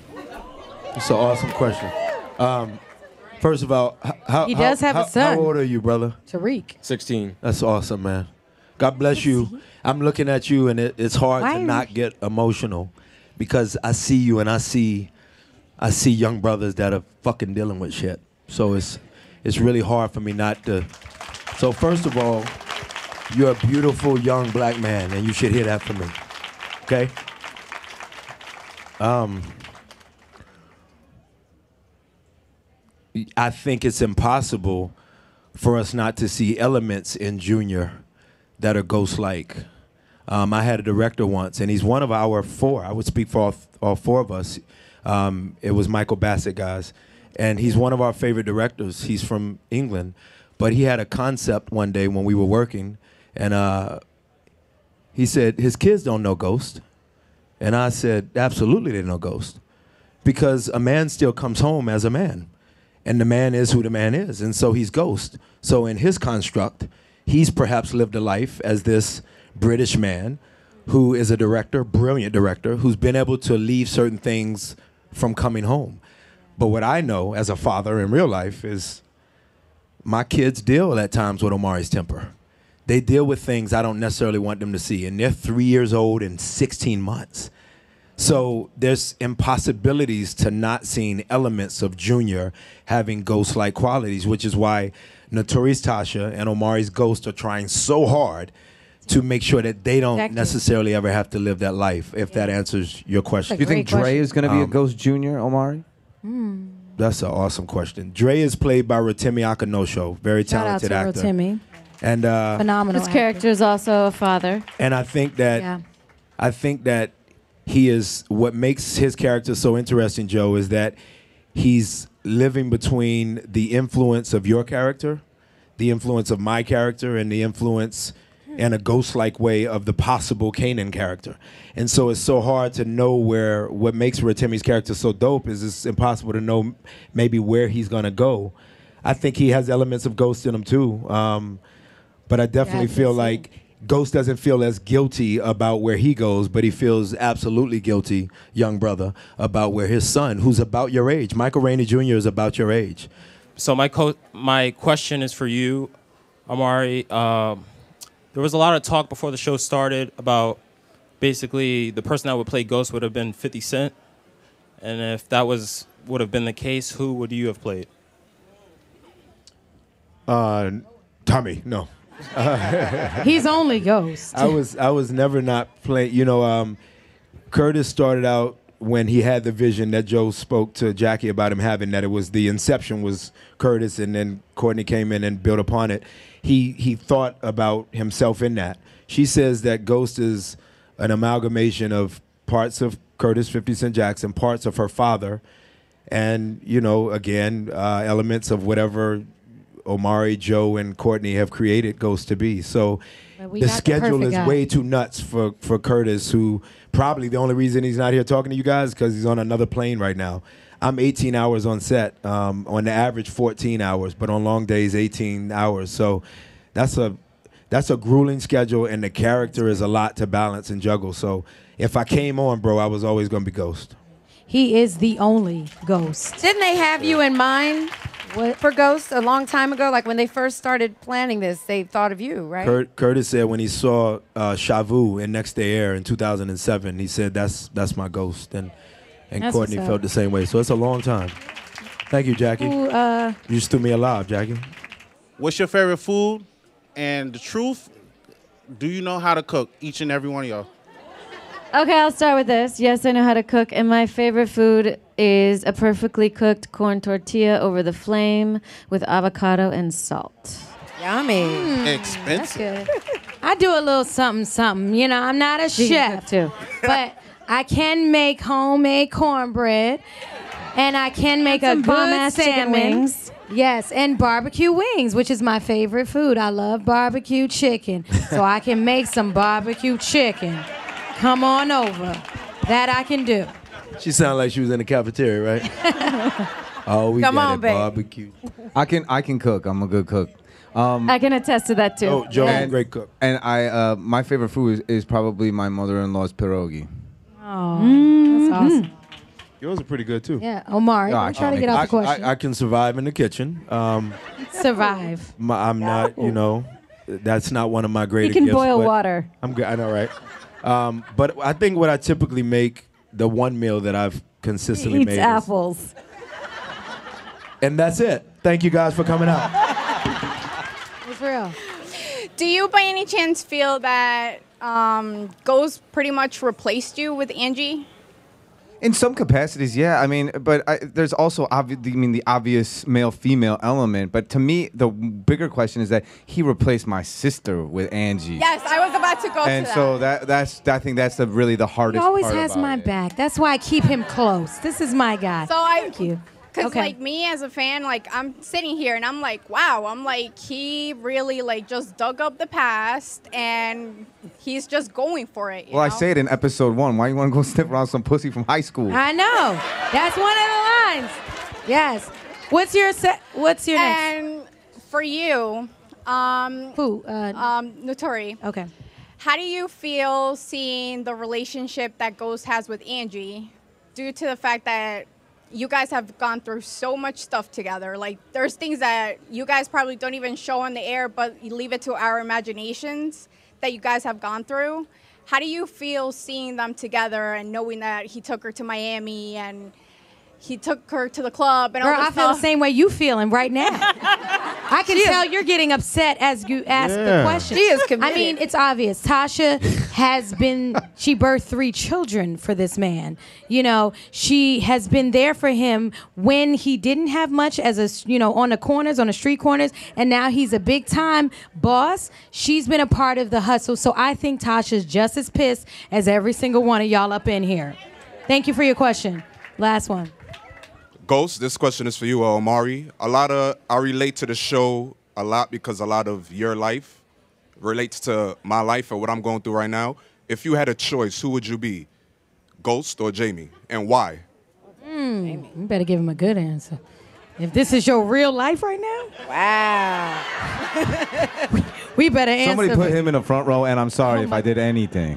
It's an awesome question. Um, first of all, h- how, He does how- have a how- son. How old are you, brother? Tariq. sixteen. That's awesome, man. God bless you. I'm looking at you, and it, it's hard Why to are not get emotional because I see you, and I see, I see young brothers that are fucking dealing with shit. So it's, it's really hard for me not to. So first of all, you're a beautiful young black man, and you should hear that from me. Okay. Um. I think it's impossible for us not to see elements in Junior that are ghost-like. Um, I had a director once, and he's one of our four. I would speak for all, all four of us. Um, it was Michael Bassett, guys. And he's one of our favorite directors. He's from England. But he had a concept one day when we were working, and uh, he said, his kids don't know Ghost. And I said, absolutely they know Ghost. Because a man still comes home as a man. And the man is who the man is. And so he's Ghost. So in his construct, he's perhaps lived a life as this British man who is a director, brilliant director, who's been able to leave certain things from coming home. But what I know as a father in real life is my kids deal at times with Omari's temper. They deal with things I don't necessarily want them to see. And they're three years old and sixteen months. So there's impossibilities to not seeing elements of Junior having ghost-like qualities, which is why Naturi's Tasha and Omari's Ghost are trying so hard to make sure that they don't Exactly. necessarily ever have to live that life, if that answers your question. Do you think Dre is going to be a Um, Ghost Junior, Omari? That's an awesome question. Dre is played by Rotimi Akanosho, very Shout out talented to actor. Rotimi. And uh, Phenomenal His actor. character is also a father. and I think that Yeah. I think that he is what makes his character so interesting, Joe, is that he's living between the influence of your character, the influence of my character, and the influence in a ghost-like way of the possible Kanan character. And so it's so hard to know where, what makes Rotimi's character so dope is it's impossible to know maybe where he's going to go. I think he has elements of Ghost in him too. Um, but I definitely Yeah, I feel can see like Ghost doesn't feel as guilty about where he goes, but he feels absolutely guilty, young brother, about where his son, who's about your age, Michael Rainey Junior is about your age. So my co- my question is for you, Omari. Um, there was a lot of talk before the show started about basically the person that would play Ghost would have been fifty Cent, and if that was would have been the case, who would you have played? Uh, Tommy, no. He's only Ghost. I was I was never not playing. You know, um, Curtis started out when he had the vision that Joe spoke to Jackie about him having, that it was the inception was Curtis, and then Courtney came in and built upon it. He he thought about himself in that. She says that Ghost is an amalgamation of parts of Curtis fifty Cent Jackson, parts of her father, and you know, again, uh, elements of whatever Omari, Joe, and Courtney have created Ghost to be. So But we the got the schedule perfect is guy. way too nuts for, for Curtis, who probably the only reason he's not here talking to you guys is because he's on another plane right now. I'm eighteen hours on set, um, on the average fourteen hours, but on long days, eighteen hours. So that's a that's a grueling schedule, and the character is a lot to balance and juggle. So if I came on, bro, I was always going to be Ghost. He is the only Ghost. Didn't they have you in mind What? for Ghost a long time ago? Like when they first started planning this, they thought of you, right? Kurt, Curtis said when he saw uh, Shavu in Next Day Air in two thousand seven, he said, that's that's my Ghost. And and That's Courtney what's felt up. the same way. So it's a long time. Thank you, Jackie. Who, uh, You just threw me alive, Jackie. What's your favorite food? And the truth, do you know how to cook, each and every one of y'all? Okay, I'll start with this. Yes, I know how to cook, and my favorite food is a perfectly cooked corn tortilla over the flame with avocado and salt. Yummy. Expensive. good. I do a little something, something. You know, I'm not a She can chef, cook too. but I can make homemade cornbread, and I can make a Some good bomb-ass chicken salmon. wings. Yes, and barbecue wings, which is my favorite food. I love barbecue chicken, so I can make some barbecue chicken. Come on over. That I can do. She sounded like she was in the cafeteria, right? Oh, we Come got on, it, babe. barbecue. I can I can cook. I'm a good cook. Um, I can attest to that too. Oh, Joe, And- great cook. and I uh, my favorite food is, is probably my mother-in-law's pierogi. Oh, that's awesome. Yours are pretty good, too. Yeah, Omari, Yeah, I don't try to can't get make- off the I, question. I, I can survive in the kitchen. Um, Survive. my, I'm not, you know, that's not one of my He greatest can gifts, boil but water. I'm good. I know, right? Um, but I think what I typically make, the one meal that I've He consistently eats made, is- apples. and that's it. Thank you guys for coming out. It's real. Do you, by any chance, feel that um, Ghost pretty much replaced you with Angie? In some capacities, yeah. I mean, but I, there's also obvi- I mean the obvious male-female element. But to me, the bigger question is that he replaced my sister with Angie. Yes, I was about to go And to that. so that that's I think that's the really the He hardest. always part has about my it. back. That's why I keep him close. This is my guy. So I, Thank you. Because Okay. like me as a fan, like I'm sitting here and I'm like, wow, I'm like, he really like just dug up the past and he's just going for it. You Well, I know? say it in episode one. Why you want to go sniff around some pussy from high school? I know. That's one of the lines. Yes. What's your se- What's your next? And for you, um, Who? Uh, um, Naturi, okay. how do you feel seeing the relationship that Ghost has with Angie due to the fact that you guys have gone through so much stuff together? Like, there's things that you guys probably don't even show on the air, but you leave it to our imaginations that you guys have gone through. How do you feel seeing them together and knowing that he took her to Miami and he took her to the club and Girl, all this I feel stuff? the same way you feeling right now. I can tell you're getting upset as you ask the Yeah. question. She is committed. I mean, it's obvious. Tasha has been, she birthed three children for this man. You know, she has been there for him when he didn't have much as a, you know, on the corners, on the street corners, and now he's a big time boss. She's been a part of the hustle. So I think Tasha's just as pissed as every single one of y'all up in here. Thank you for your question. Last one. Ghost, this question is for you, uh, Omari. A lot of I relate to the show a lot because a lot of your life relates to my life and what I'm going through right now. If you had a choice, who would you be, Ghost or Jamie, and why? Mm, you better give him a good answer. If this is your real life right now, Wow. we better answer. Somebody put him in the front row, and I'm sorry Oh if my- I did anything.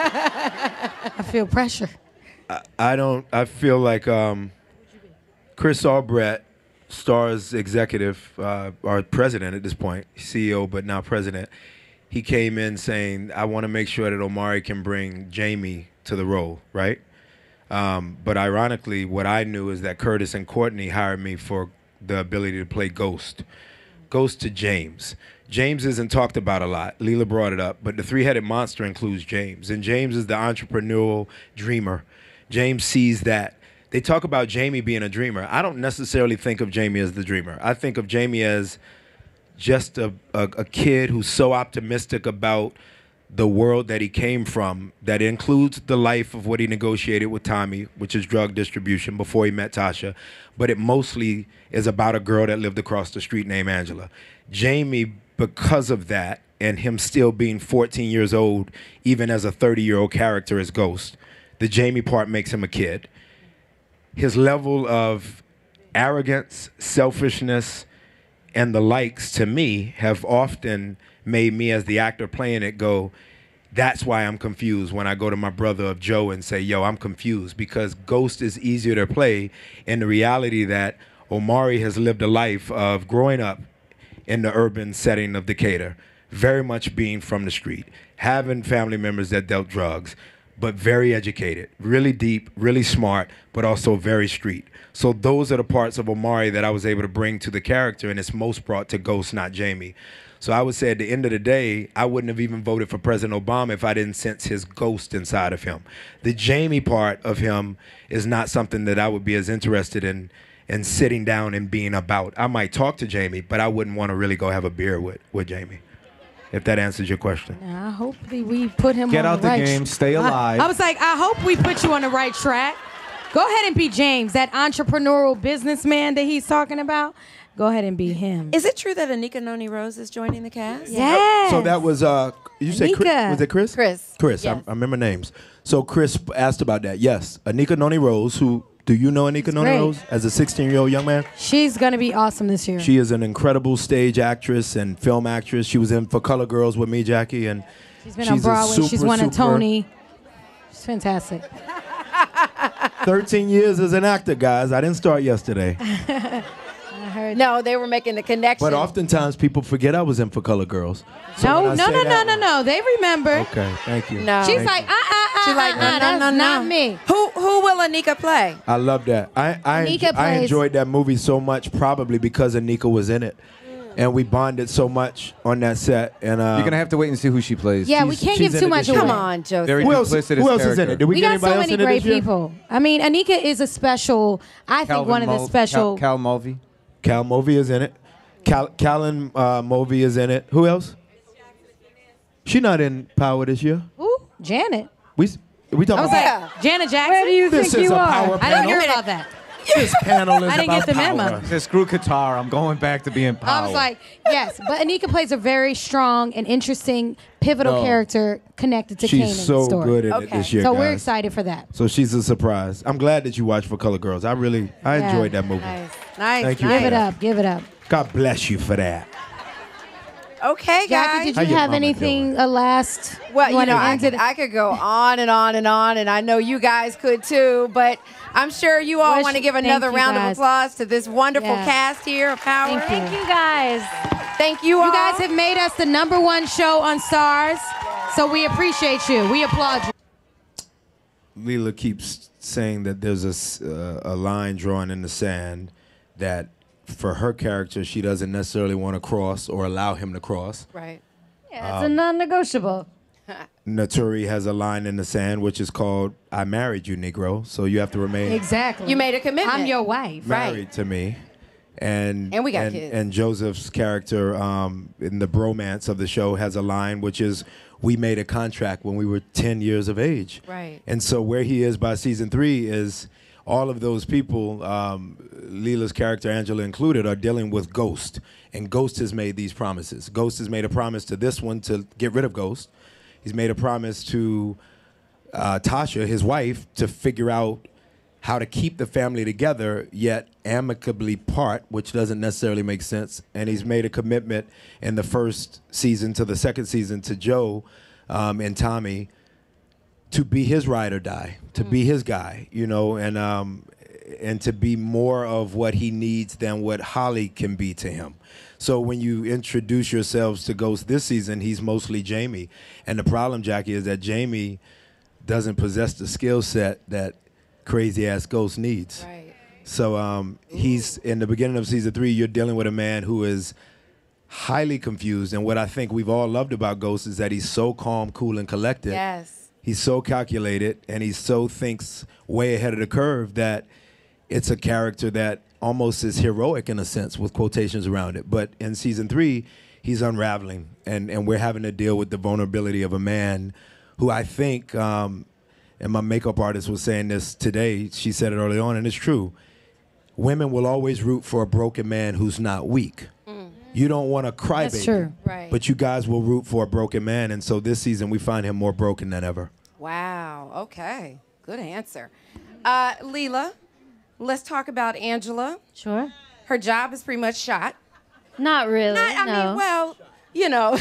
I feel pressure. I, I don't. I feel like um, Chris Albrecht, STARZ executive, uh, or president at this point, C E O, but now president. He came in saying, "I want to make sure that Omari can bring Jamie to the role, right?" Um, but ironically, what I knew is that Curtis and Courtney hired me for the ability to play Ghost. Ghost to James. James isn't talked about a lot. Lela brought it up, but the three-headed monster includes James, and James is the entrepreneurial dreamer. James sees that. They talk about Jamie being a dreamer. I don't necessarily think of Jamie as the dreamer. I think of Jamie as just a, a, a kid who's so optimistic about the world that he came from, that includes the life of what he negotiated with Tommy, which is drug distribution before he met Tasha, but it mostly is about a girl that lived across the street named Angela. Jamie, because of that, and him still being fourteen years old, even as a thirty-year-old character as Ghost, the Jamie part makes him a kid. His level of arrogance, selfishness, and the likes, to me, have often made me as the actor playing it go, that's why I'm confused when I go to my brother of Joe and say, yo, I'm confused, because Ghost is easier to play in the reality that Omari has lived a life of growing up in the urban setting of Decatur, very much being from the street, having family members that dealt drugs, but very educated, really deep, really smart, but also very street. So those are the parts of Omari that I was able to bring to the character, and it's most brought to Ghost, not Jamie. So I would say at the end of the day, I wouldn't have even voted for President Obama if I didn't sense his ghost inside of him. The Jamie part of him is not something that I would be as interested in in sitting down and being about. I might talk to Jamie, but I wouldn't want to really go have a beer with, with Jamie, if that answers your question. I hope that we put him Get on out the the right game, tr- stay alive. I, I was like, I hope we put you on the right track. Go ahead and be James, that entrepreneurial businessman that he's talking about. Go ahead and be him. Is it true that Anika Noni Rose is joining the cast? Yes. So that was, uh, you said, Chris, Anika. was it Chris? Chris. Chris, I, Yes. I remember names. So Chris asked about that. Yes, Anika Noni Rose, who, do you know Anika Noni great. Rose as a sixteen-year-old young man? She's going to be awesome this year. She is an incredible stage actress and film actress. She was in For Color Girls with me, Jackie, and she's been she's on a Broadway. She's super, won a super- Tony. She's fantastic. thirteen years as an actor, guys. I didn't start yesterday. I heard. No, they were making the connection. But oftentimes people forget I was in For Color Girls. So No, when I no, say no, no, that- no, no. They remember. Okay, thank you. No. She's Thank like, you. uh, uh, uh, She's like, uh, no, uh, no, that's no, no. not me. Who who will Anika play? I love that. I I, Anika enjo- I plays- enjoyed that movie so much, probably because Anika was in it. and we bonded so much on that set. And uh, You're gonna have to wait and see who she plays. Yeah, we She's- can't she's give in too it much this away. year. Come on, Joseph. Very Who else, duplicitous who else is in character. it? Did we, We get got anybody so else many in it great this year? people. I mean, Anika is a special. I think Calvin one of the Mul- special. Cal, Cal Mulvey. Cal Movey is in it. Cal Callan uh, Movey is in it. Who else? She not in Power this year. Ooh, Janet. We s- we I talking was about like, Janet Jackson. Where do you this think is you a are? power I didn't panel. hear about that. This panel is I didn't about get the power. memo. Says screw Qatar. I'm going back to being power. I was like, yes, but Anika plays a very strong and interesting, pivotal No. character connected to She's Kanan's so story. good in it Okay. this year, so guys. we're excited for that. So she's a surprise. I'm glad that you watched For Color Girls. I really, I Yeah. enjoyed that movie. Nice, nice, Thank you. nice. Give it up, give it up. God bless you for that. Okay, Jackie, guys. did How you your have mama anything, doing? a last? Well, you wanna know, I end could, it? I could go on and on and on, and I know you guys could too, but I'm sure you all Wish- want to give thank another you, round guys. of applause to this wonderful Yeah. cast here of Power. Thank you. Thank you guys. Thank you all. You guys have made us the number one show on STARZ, so we appreciate you. We applaud you. Lela keeps saying that there's a, s- uh, a line drawn in the sand that for her character, she doesn't necessarily want to cross or allow him to cross. Right. Yeah, it's a non-negotiable. Naturi has a line in the sand which is called "I married you, Negro," so you have to remain Exactly. You made a commitment. I'm your wife. married Right. to me. And And we got and, kids. and Joseph's character um, in the bromance of the show has a line which is, "We made a contract when we were ten years of age." Right. And so where he is by season three is all of those people, um, Leela's character, Angela included, are dealing with Ghost. And Ghost has made these promises. Ghost has made a promise to this one to get rid of Ghost. He's made a promise to uh, Tasha, his wife, to figure out how to keep the family together, yet amicably part, which doesn't necessarily make sense. And he's made a commitment in the first season to the second season to Joe um, and Tommy to be his ride or die, to be his guy, you know, and um, and to be more of what he needs than what Holly can be to him. So when you introduce yourselves to Ghost this season, he's mostly Jamie. And the problem, Jackie, is that Jamie doesn't possess the skill set that crazy ass Ghost needs. Right. So um, he's in the beginning of season three, you're dealing with a man who is highly confused. And what I think we've all loved about Ghost is that he's so calm, cool, and collected. Yes. He's so calculated, and he so thinks way ahead of the curve that it's a character that almost is heroic in a sense, with quotations around it. But in season three, he's unraveling, and, and we're having to deal with the vulnerability of a man who I think, um, and my makeup artist was saying this today, she said it early on, and it's true. Women will always root for a broken man who's not weak. You don't want to cry That's baby, true. Right. but you guys will root for a broken man, and so this season we find him more broken than ever. Wow. Okay. Good answer. Uh, Lela, let's talk about Angela. Sure. Her job is pretty much shot. Not really. Not, I no. mean, well, you know,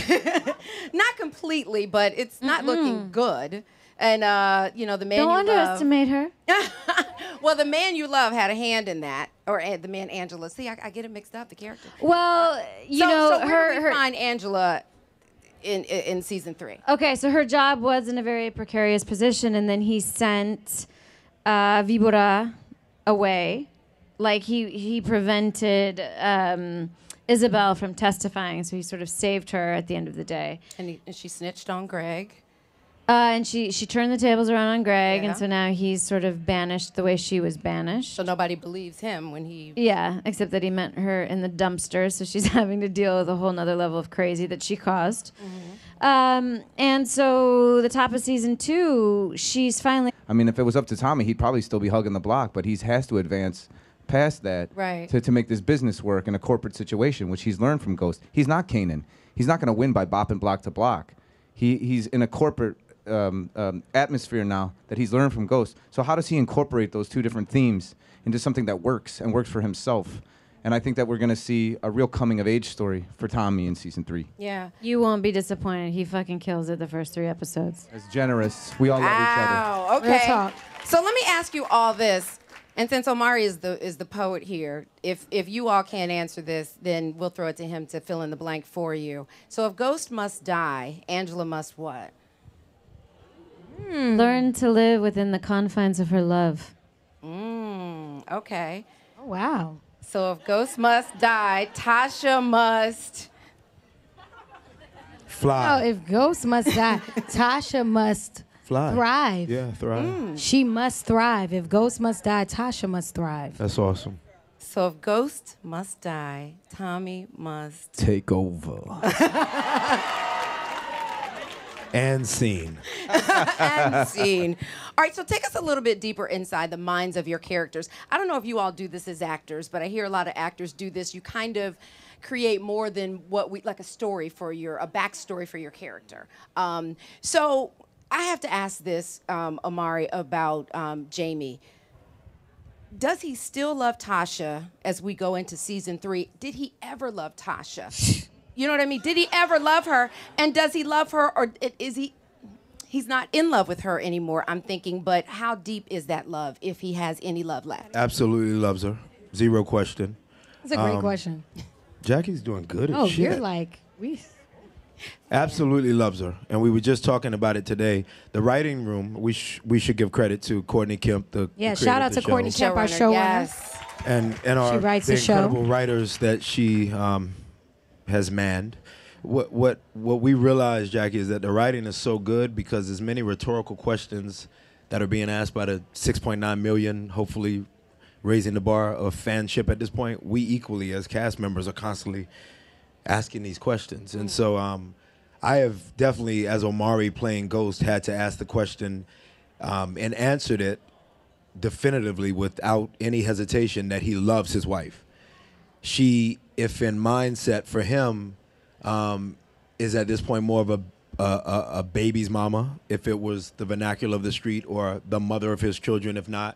not completely, but it's not looking good. And uh, you know, the man Don't you underestimate her. love. Well, the man you love had a hand in that, or uh, the man Angela. See, I, I get it mixed up. The character. Well, you so, know, so where do her we her. find Angela in, in in season three? Okay, so her job was in a very precarious position, and then he sent uh, Vibora away. Like he he prevented um, Isabel from testifying, so he sort of saved her at the end of the day. And, he, and she snitched on Greg. Uh, and she she turned the tables around on Greg, Yeah. and so now he's sort of banished the way she was banished. So nobody believes him when he. Yeah, except that he met her in the dumpster, so she's having to deal with a whole nother level of crazy that she caused. Mm-hmm. Um, and so the top of season two, she's finally. I mean, if it was up to Tommy, he'd probably still be hugging the block, but he has to advance past that Right. to, to make this business work in a corporate situation, which he's learned from Ghost. He's not Kanan. He's not going to win by bopping block to block. He he's in a corporate um, um, atmosphere now that he's learned from Ghost. So how does he incorporate those two different themes into something that works and works for himself? And I think that we're going to see a real coming of age story for Tommy in season three. Yeah. You won't be disappointed. He fucking kills it the first three episodes. As generous, we all love each other. Wow. Real Okay. talk. So let me ask you all this. And since Omari is the is the poet here, if if you all can't answer this, then we'll throw it to him to fill in the blank for you. So if Ghost must die, Angela must what? Learn to live within the confines of her love. Mm, okay. Oh, wow. So if Ghost must die, Tasha must Fly. Oh, if Ghost must die, Tasha must Fly. thrive. Yeah, thrive. She must thrive. If Ghost must die, Tasha must thrive. That's awesome. So if Ghost must die, Tommy must Take over. And scene. and scene. All right, so take us a little bit deeper inside the minds of your characters. I don't know if you all do this as actors, but I hear a lot of actors do this. You kind of create more than what we like a story for your a backstory for your character. Um, so I have to ask this, um, Omari, about um, Jamie. Does he still love Tasha as we go into season three? Did he ever love Tasha? You know what I mean? Did he ever love her? And does he love her, or is he? He's not in love with her anymore, I'm thinking. But how deep is that love, if he has any love left? Absolutely loves her. Zero question. That's a great Um, question. Jackie's doing good at Oh, shit. you're like, we. Absolutely loves her, and we were just talking about it today. The writing room, we sh- we should give credit to Courtney Kemp, the Yeah, the shout creator out of the to Courtney show. Kemp, our showrunner. Yes. and and our She writes the the show. incredible writers that she um, has manned. What what what we realized, Jackie, is that the writing is so good because there's many rhetorical questions that are being asked by the six point nine million, hopefully raising the bar of fanship at this point. We equally, as cast members, are constantly asking these questions, and so um, I have definitely, as Omari playing Ghost, had to ask the question um, and answered it definitively without any hesitation that he loves his wife. She, if in mindset for him, um, is at this point more of a, a, a, a baby's mama, if it was the vernacular of the street, or the mother of his children, if not.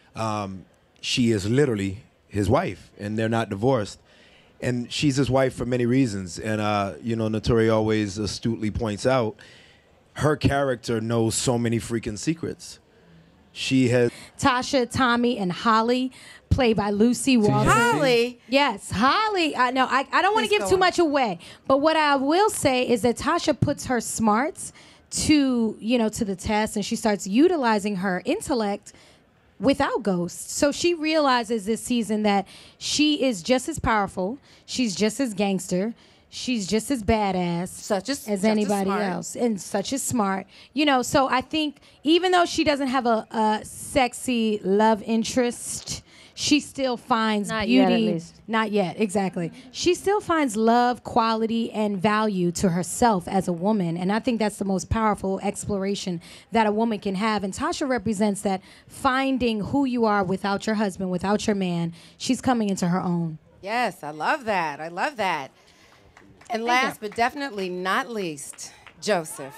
Um, she is literally his wife, and they're not divorced. And she's his wife for many reasons. And, uh, you know, Naturi always astutely points out, her character knows so many freaking secrets. She has... Tasha, Tommy, and Holly, played by Lucy Walton. Holly? Yes, Holly. I know. I, I don't want to Please give go too on. much away, but what I will say is that Tasha puts her smarts to, you know, to the test, and she starts utilizing her intellect without Ghost. So she realizes this season that she is just as powerful, she's just as gangster, she's just as badass Such as, as just as anybody smart. else, and such as smart. You know, so I think even though she doesn't have a, a sexy love interest, she still finds Not yet, beauty. at least. Not yet, exactly. She still finds love, quality, and value to herself as a woman. And I think that's the most powerful exploration that a woman can have. And Tasha represents that, finding who you are without your husband, without your man. She's coming into her own. Yes, I love that. I love that. And last but definitely not least, Joseph.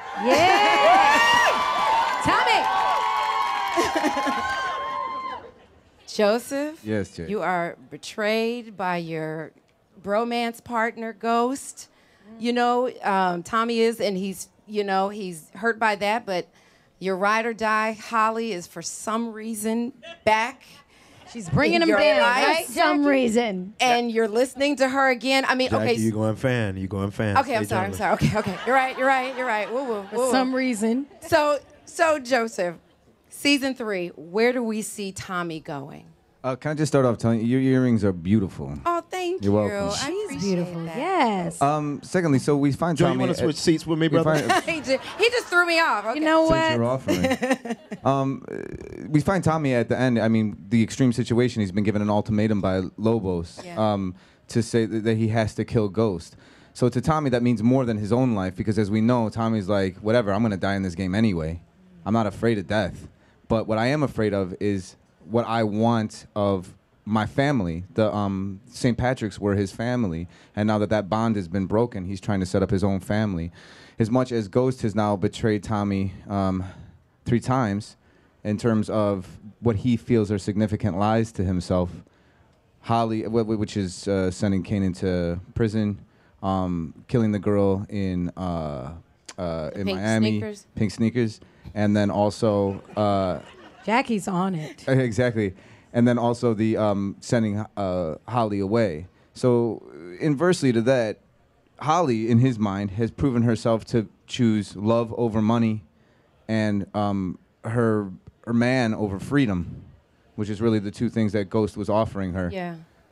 Tommy! Joseph, Yes, Jay. you are betrayed by your bromance partner, Ghost. You know, um, Tommy is, and he's, you know, he's hurt by that, but your ride or die, Holly, is for some reason back. She's bringing him You're down, right. right? For some reason. And you're listening to her again. I mean, Jackie, okay. you going fan. You going fan. Okay, I'm Stay sorry. I'm journalist. sorry. Okay, okay. You're right. You're right. You're right. Woo, woo, woo, For woo. some reason. So, so Joseph, season three, where do we see Tommy going? Uh, can I just start off telling you, your earrings are beautiful. Oh, thank You're you. welcome. I She's appreciate beautiful. that. Yes. Um, secondly, so we find Joe, Tommy... you want to switch at- seats with me, we brother? find- he, just, he just threw me off. Okay. You know Since you're what? offering. um, uh, we find Tommy at the end. I mean, the extreme situation. He's been given an ultimatum by Lobos Yeah. um, to say that, that he has to kill Ghost. So to Tommy, that means more than his own life, because as we know, Tommy's like, whatever, I'm gonna die in this game anyway. I'm not afraid of death. But what I am afraid of is what I want of my family. The um, Saint Patrick's were his family, and now that that bond has been broken, he's trying to set up his own family. As much as Ghost has now betrayed Tommy um, three times in terms of what he feels are significant lies to himself, Holly, wh- wh- which is uh, sending Kanan to prison, um, killing the girl in uh, uh, in Pink Miami, sneakers. pink sneakers, and then also uh, Jackie's on it. exactly, and then also the um, sending uh, Holly away. So inversely to that, Holly, in his mind, has proven herself to choose love over money, and um, her her man over freedom, which is really the two things that Ghost was offering her. Yeah.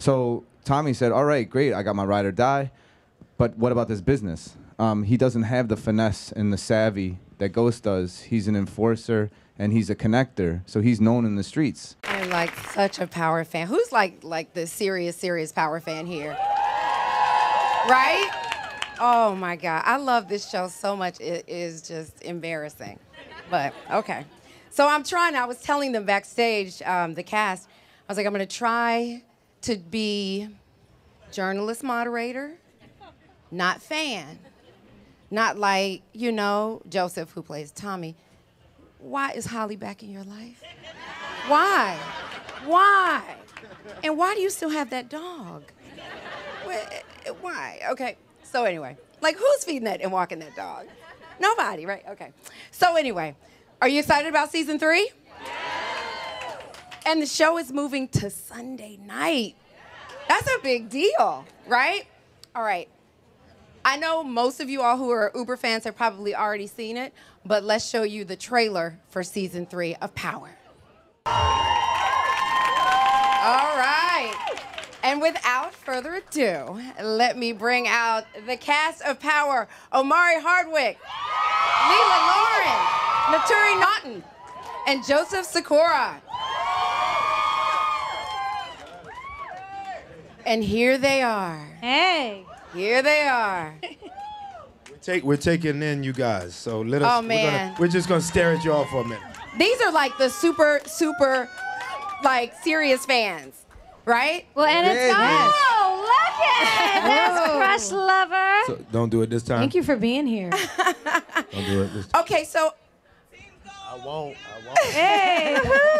So Tommy said, all right, great, I got my ride or die, but what about this business? Um, he doesn't have the finesse and the savvy that Ghost does. He's an enforcer and he's a connector, so he's known in the streets. I'm like such a Power fan. Who's like like the serious, serious Power fan here? Right? Oh my God, I love this show so much. It is just embarrassing, but okay. So I'm trying, I was telling them backstage, um, the cast, I was like, I'm gonna try to be journalist moderator, not fan. Not like, you know, Joseph, who plays Tommy. Why is Holly back in your life? Why? Why? And why do you still have that dog? Why? Okay, so anyway, like who's feeding that and walking that dog? Nobody, right? Okay. So anyway, are you excited about season three? And the show is moving to Sunday night. That's a big deal, right? All right. I know most of you all who are Uber fans have probably already seen it, but let's show you the trailer for season three of Power. All right. And without further ado, let me bring out the cast of Power: Omari Hardwick, Lela Loren, Naturi Naughton, and Joseph Sikora. And here they are. Hey. Here they are. We're, take, we're taking in you guys, so let us. Oh, We're, man. gonna, we're just gonna stare at you all for a minute. These are like the super, super, like serious fans, right? Well, and it's Yeah, got, yes. oh, look at this crush lover. So don't do it this time. Thank you for being here. Don't do it this time. Okay, so. I won't. I won't. Hey.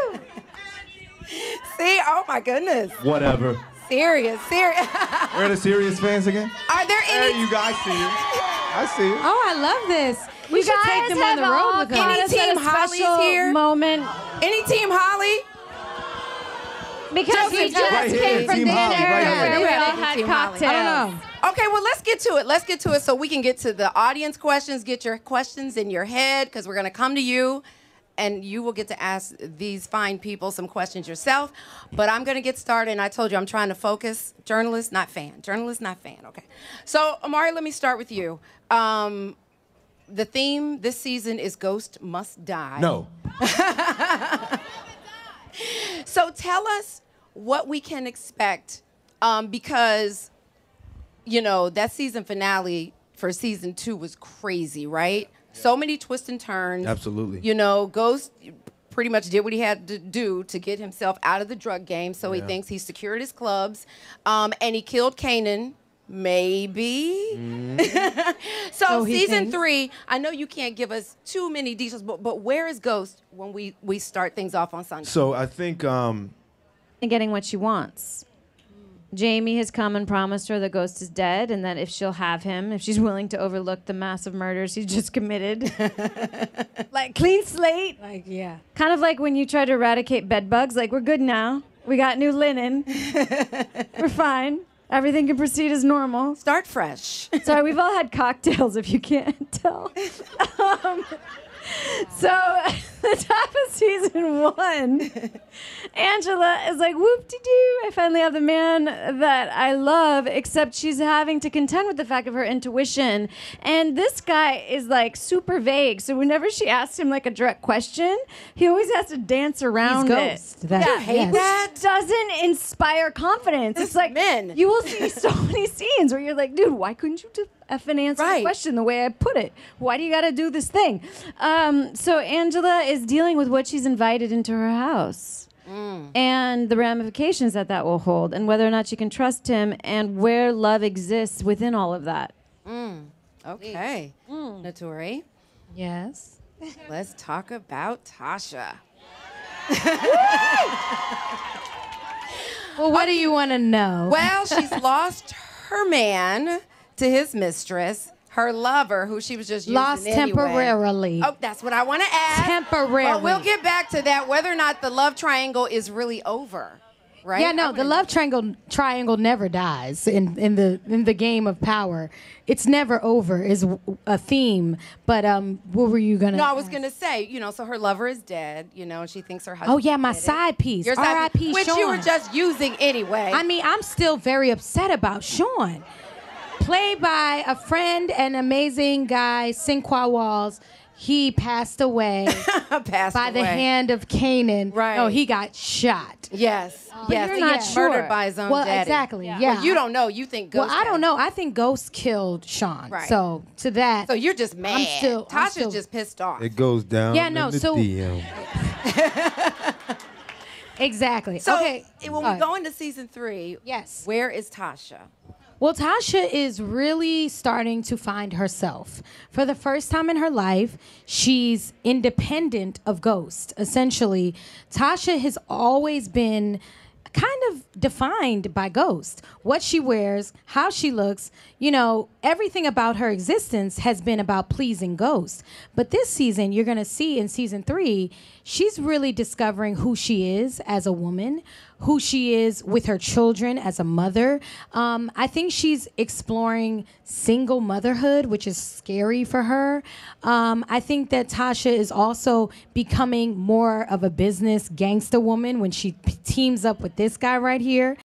See, oh my goodness. Whatever. Serious, serious. Where are the serious fans again? Are there any? Hey, you guys see it. I see it. Oh, I love this. We You should guys take them on have the all road with Any us. got us at team a Holly's special here? moment Any team Holly? because Joseph, we just right here, came from Team dinner Holly, right here. and we Yeah, all Team had Holly. cocktails. I don't know. Okay, well, let's get to it. Let's get to it so we can get to the audience questions. Get your questions in your head because we're going to come to you. And you will get to ask these fine people some questions yourself. But I'm going to get started. And I told you I'm trying to focus. Journalist, not fan. Journalist, not fan. Okay. So, Omari, let me start with you. Um, the theme this season is Ghost Must Die. No. So tell us what we can expect um, because, you know, that season finale for season two was crazy, right? So many twists and turns. Absolutely. You know, Ghost pretty much did what he had to do to get himself out of the drug game. So he Yeah. thinks he secured his clubs. Um, and he killed Kanan, maybe. so So he season thinks. three, I know you can't give us too many details, but, but where is Ghost when we, we start things off on Sunday? So I think um, And getting what she wants. Jamie has come and promised her the Ghost is dead and that if she'll have him, if she's willing to overlook the massive murders he's just committed. Like clean slate. Like, yeah. Kind of like when you try to eradicate bed bugs, like we're good now. We got new linen. We're fine. Everything can proceed as normal. Start fresh. Sorry, we've all had cocktails if you can't tell. Um, so, the top of season one, Angela is like, whoop-de-doo, I finally have the man that I love, except she's having to contend with the fact of her intuition. And this guy is like super vague. So whenever she asks him like a direct question, he always has to dance around He's it. Ghost. That, Yeah, hate yes. that. Doesn't inspire confidence. This It's like men. you will see so many scenes where you're like, dude, why couldn't you just effing answer Right. the question the way I put it? Why do you got to do this thing? Um, so Angela is dealing with what she's invited into her house and the ramifications that that will hold, and whether or not she can trust him, and where love exists within all of that. Okay. Naturi, Yes. let's talk about Tasha. Well, what do you want to know? Well, she's lost her man to his mistress, her lover, who she was just using Lost anyway. temporarily. Oh, that's what I want to add. Temporarily. But we'll get back to that, whether or not the love triangle is really over. right? Yeah, no, the love triangle triangle never dies in, in the in the game of power. It's never over is a theme. But um, what were you gonna? No, I was gonna say, you know, so her lover is dead, you know, and she thinks her husband. Oh yeah, my did it. side piece. Your R I side P piece, which Sean. you were just using anyway. I mean, I'm still very upset about Sean. Played by a friend and amazing guy, Sikora Walls. He passed away passed by the away. hand of Canaan. Right. No, he got shot. Yes. But yes. you're he not gets sure. murdered by his own Well, daddy. exactly. Yeah. Well, you don't know. You think Ghost. Well, I don't know. I think Ghost killed Sean. Right. So to that. So you're just mad. I'm still. I'm Tasha's still- just pissed off. It goes down. Yeah, no, in the so- D M. Exactly. So okay. when All we right. go into season three, yes, where is Tasha? Well, Tasha is really starting to find herself. For the first time in her life, she's independent of Ghost. Essentially, Tasha has always been kind of defined by Ghost. What she wears, how she looks, you know, everything about her existence has been about pleasing Ghost. But this season, you're going to see in season three, she's really discovering who she is as a woman, who she is with her children as a mother. Um, I think she's exploring single motherhood, which is scary for her. Um, I think that Tasha is also becoming more of a business gangster woman when she p- teams up with this guy right here.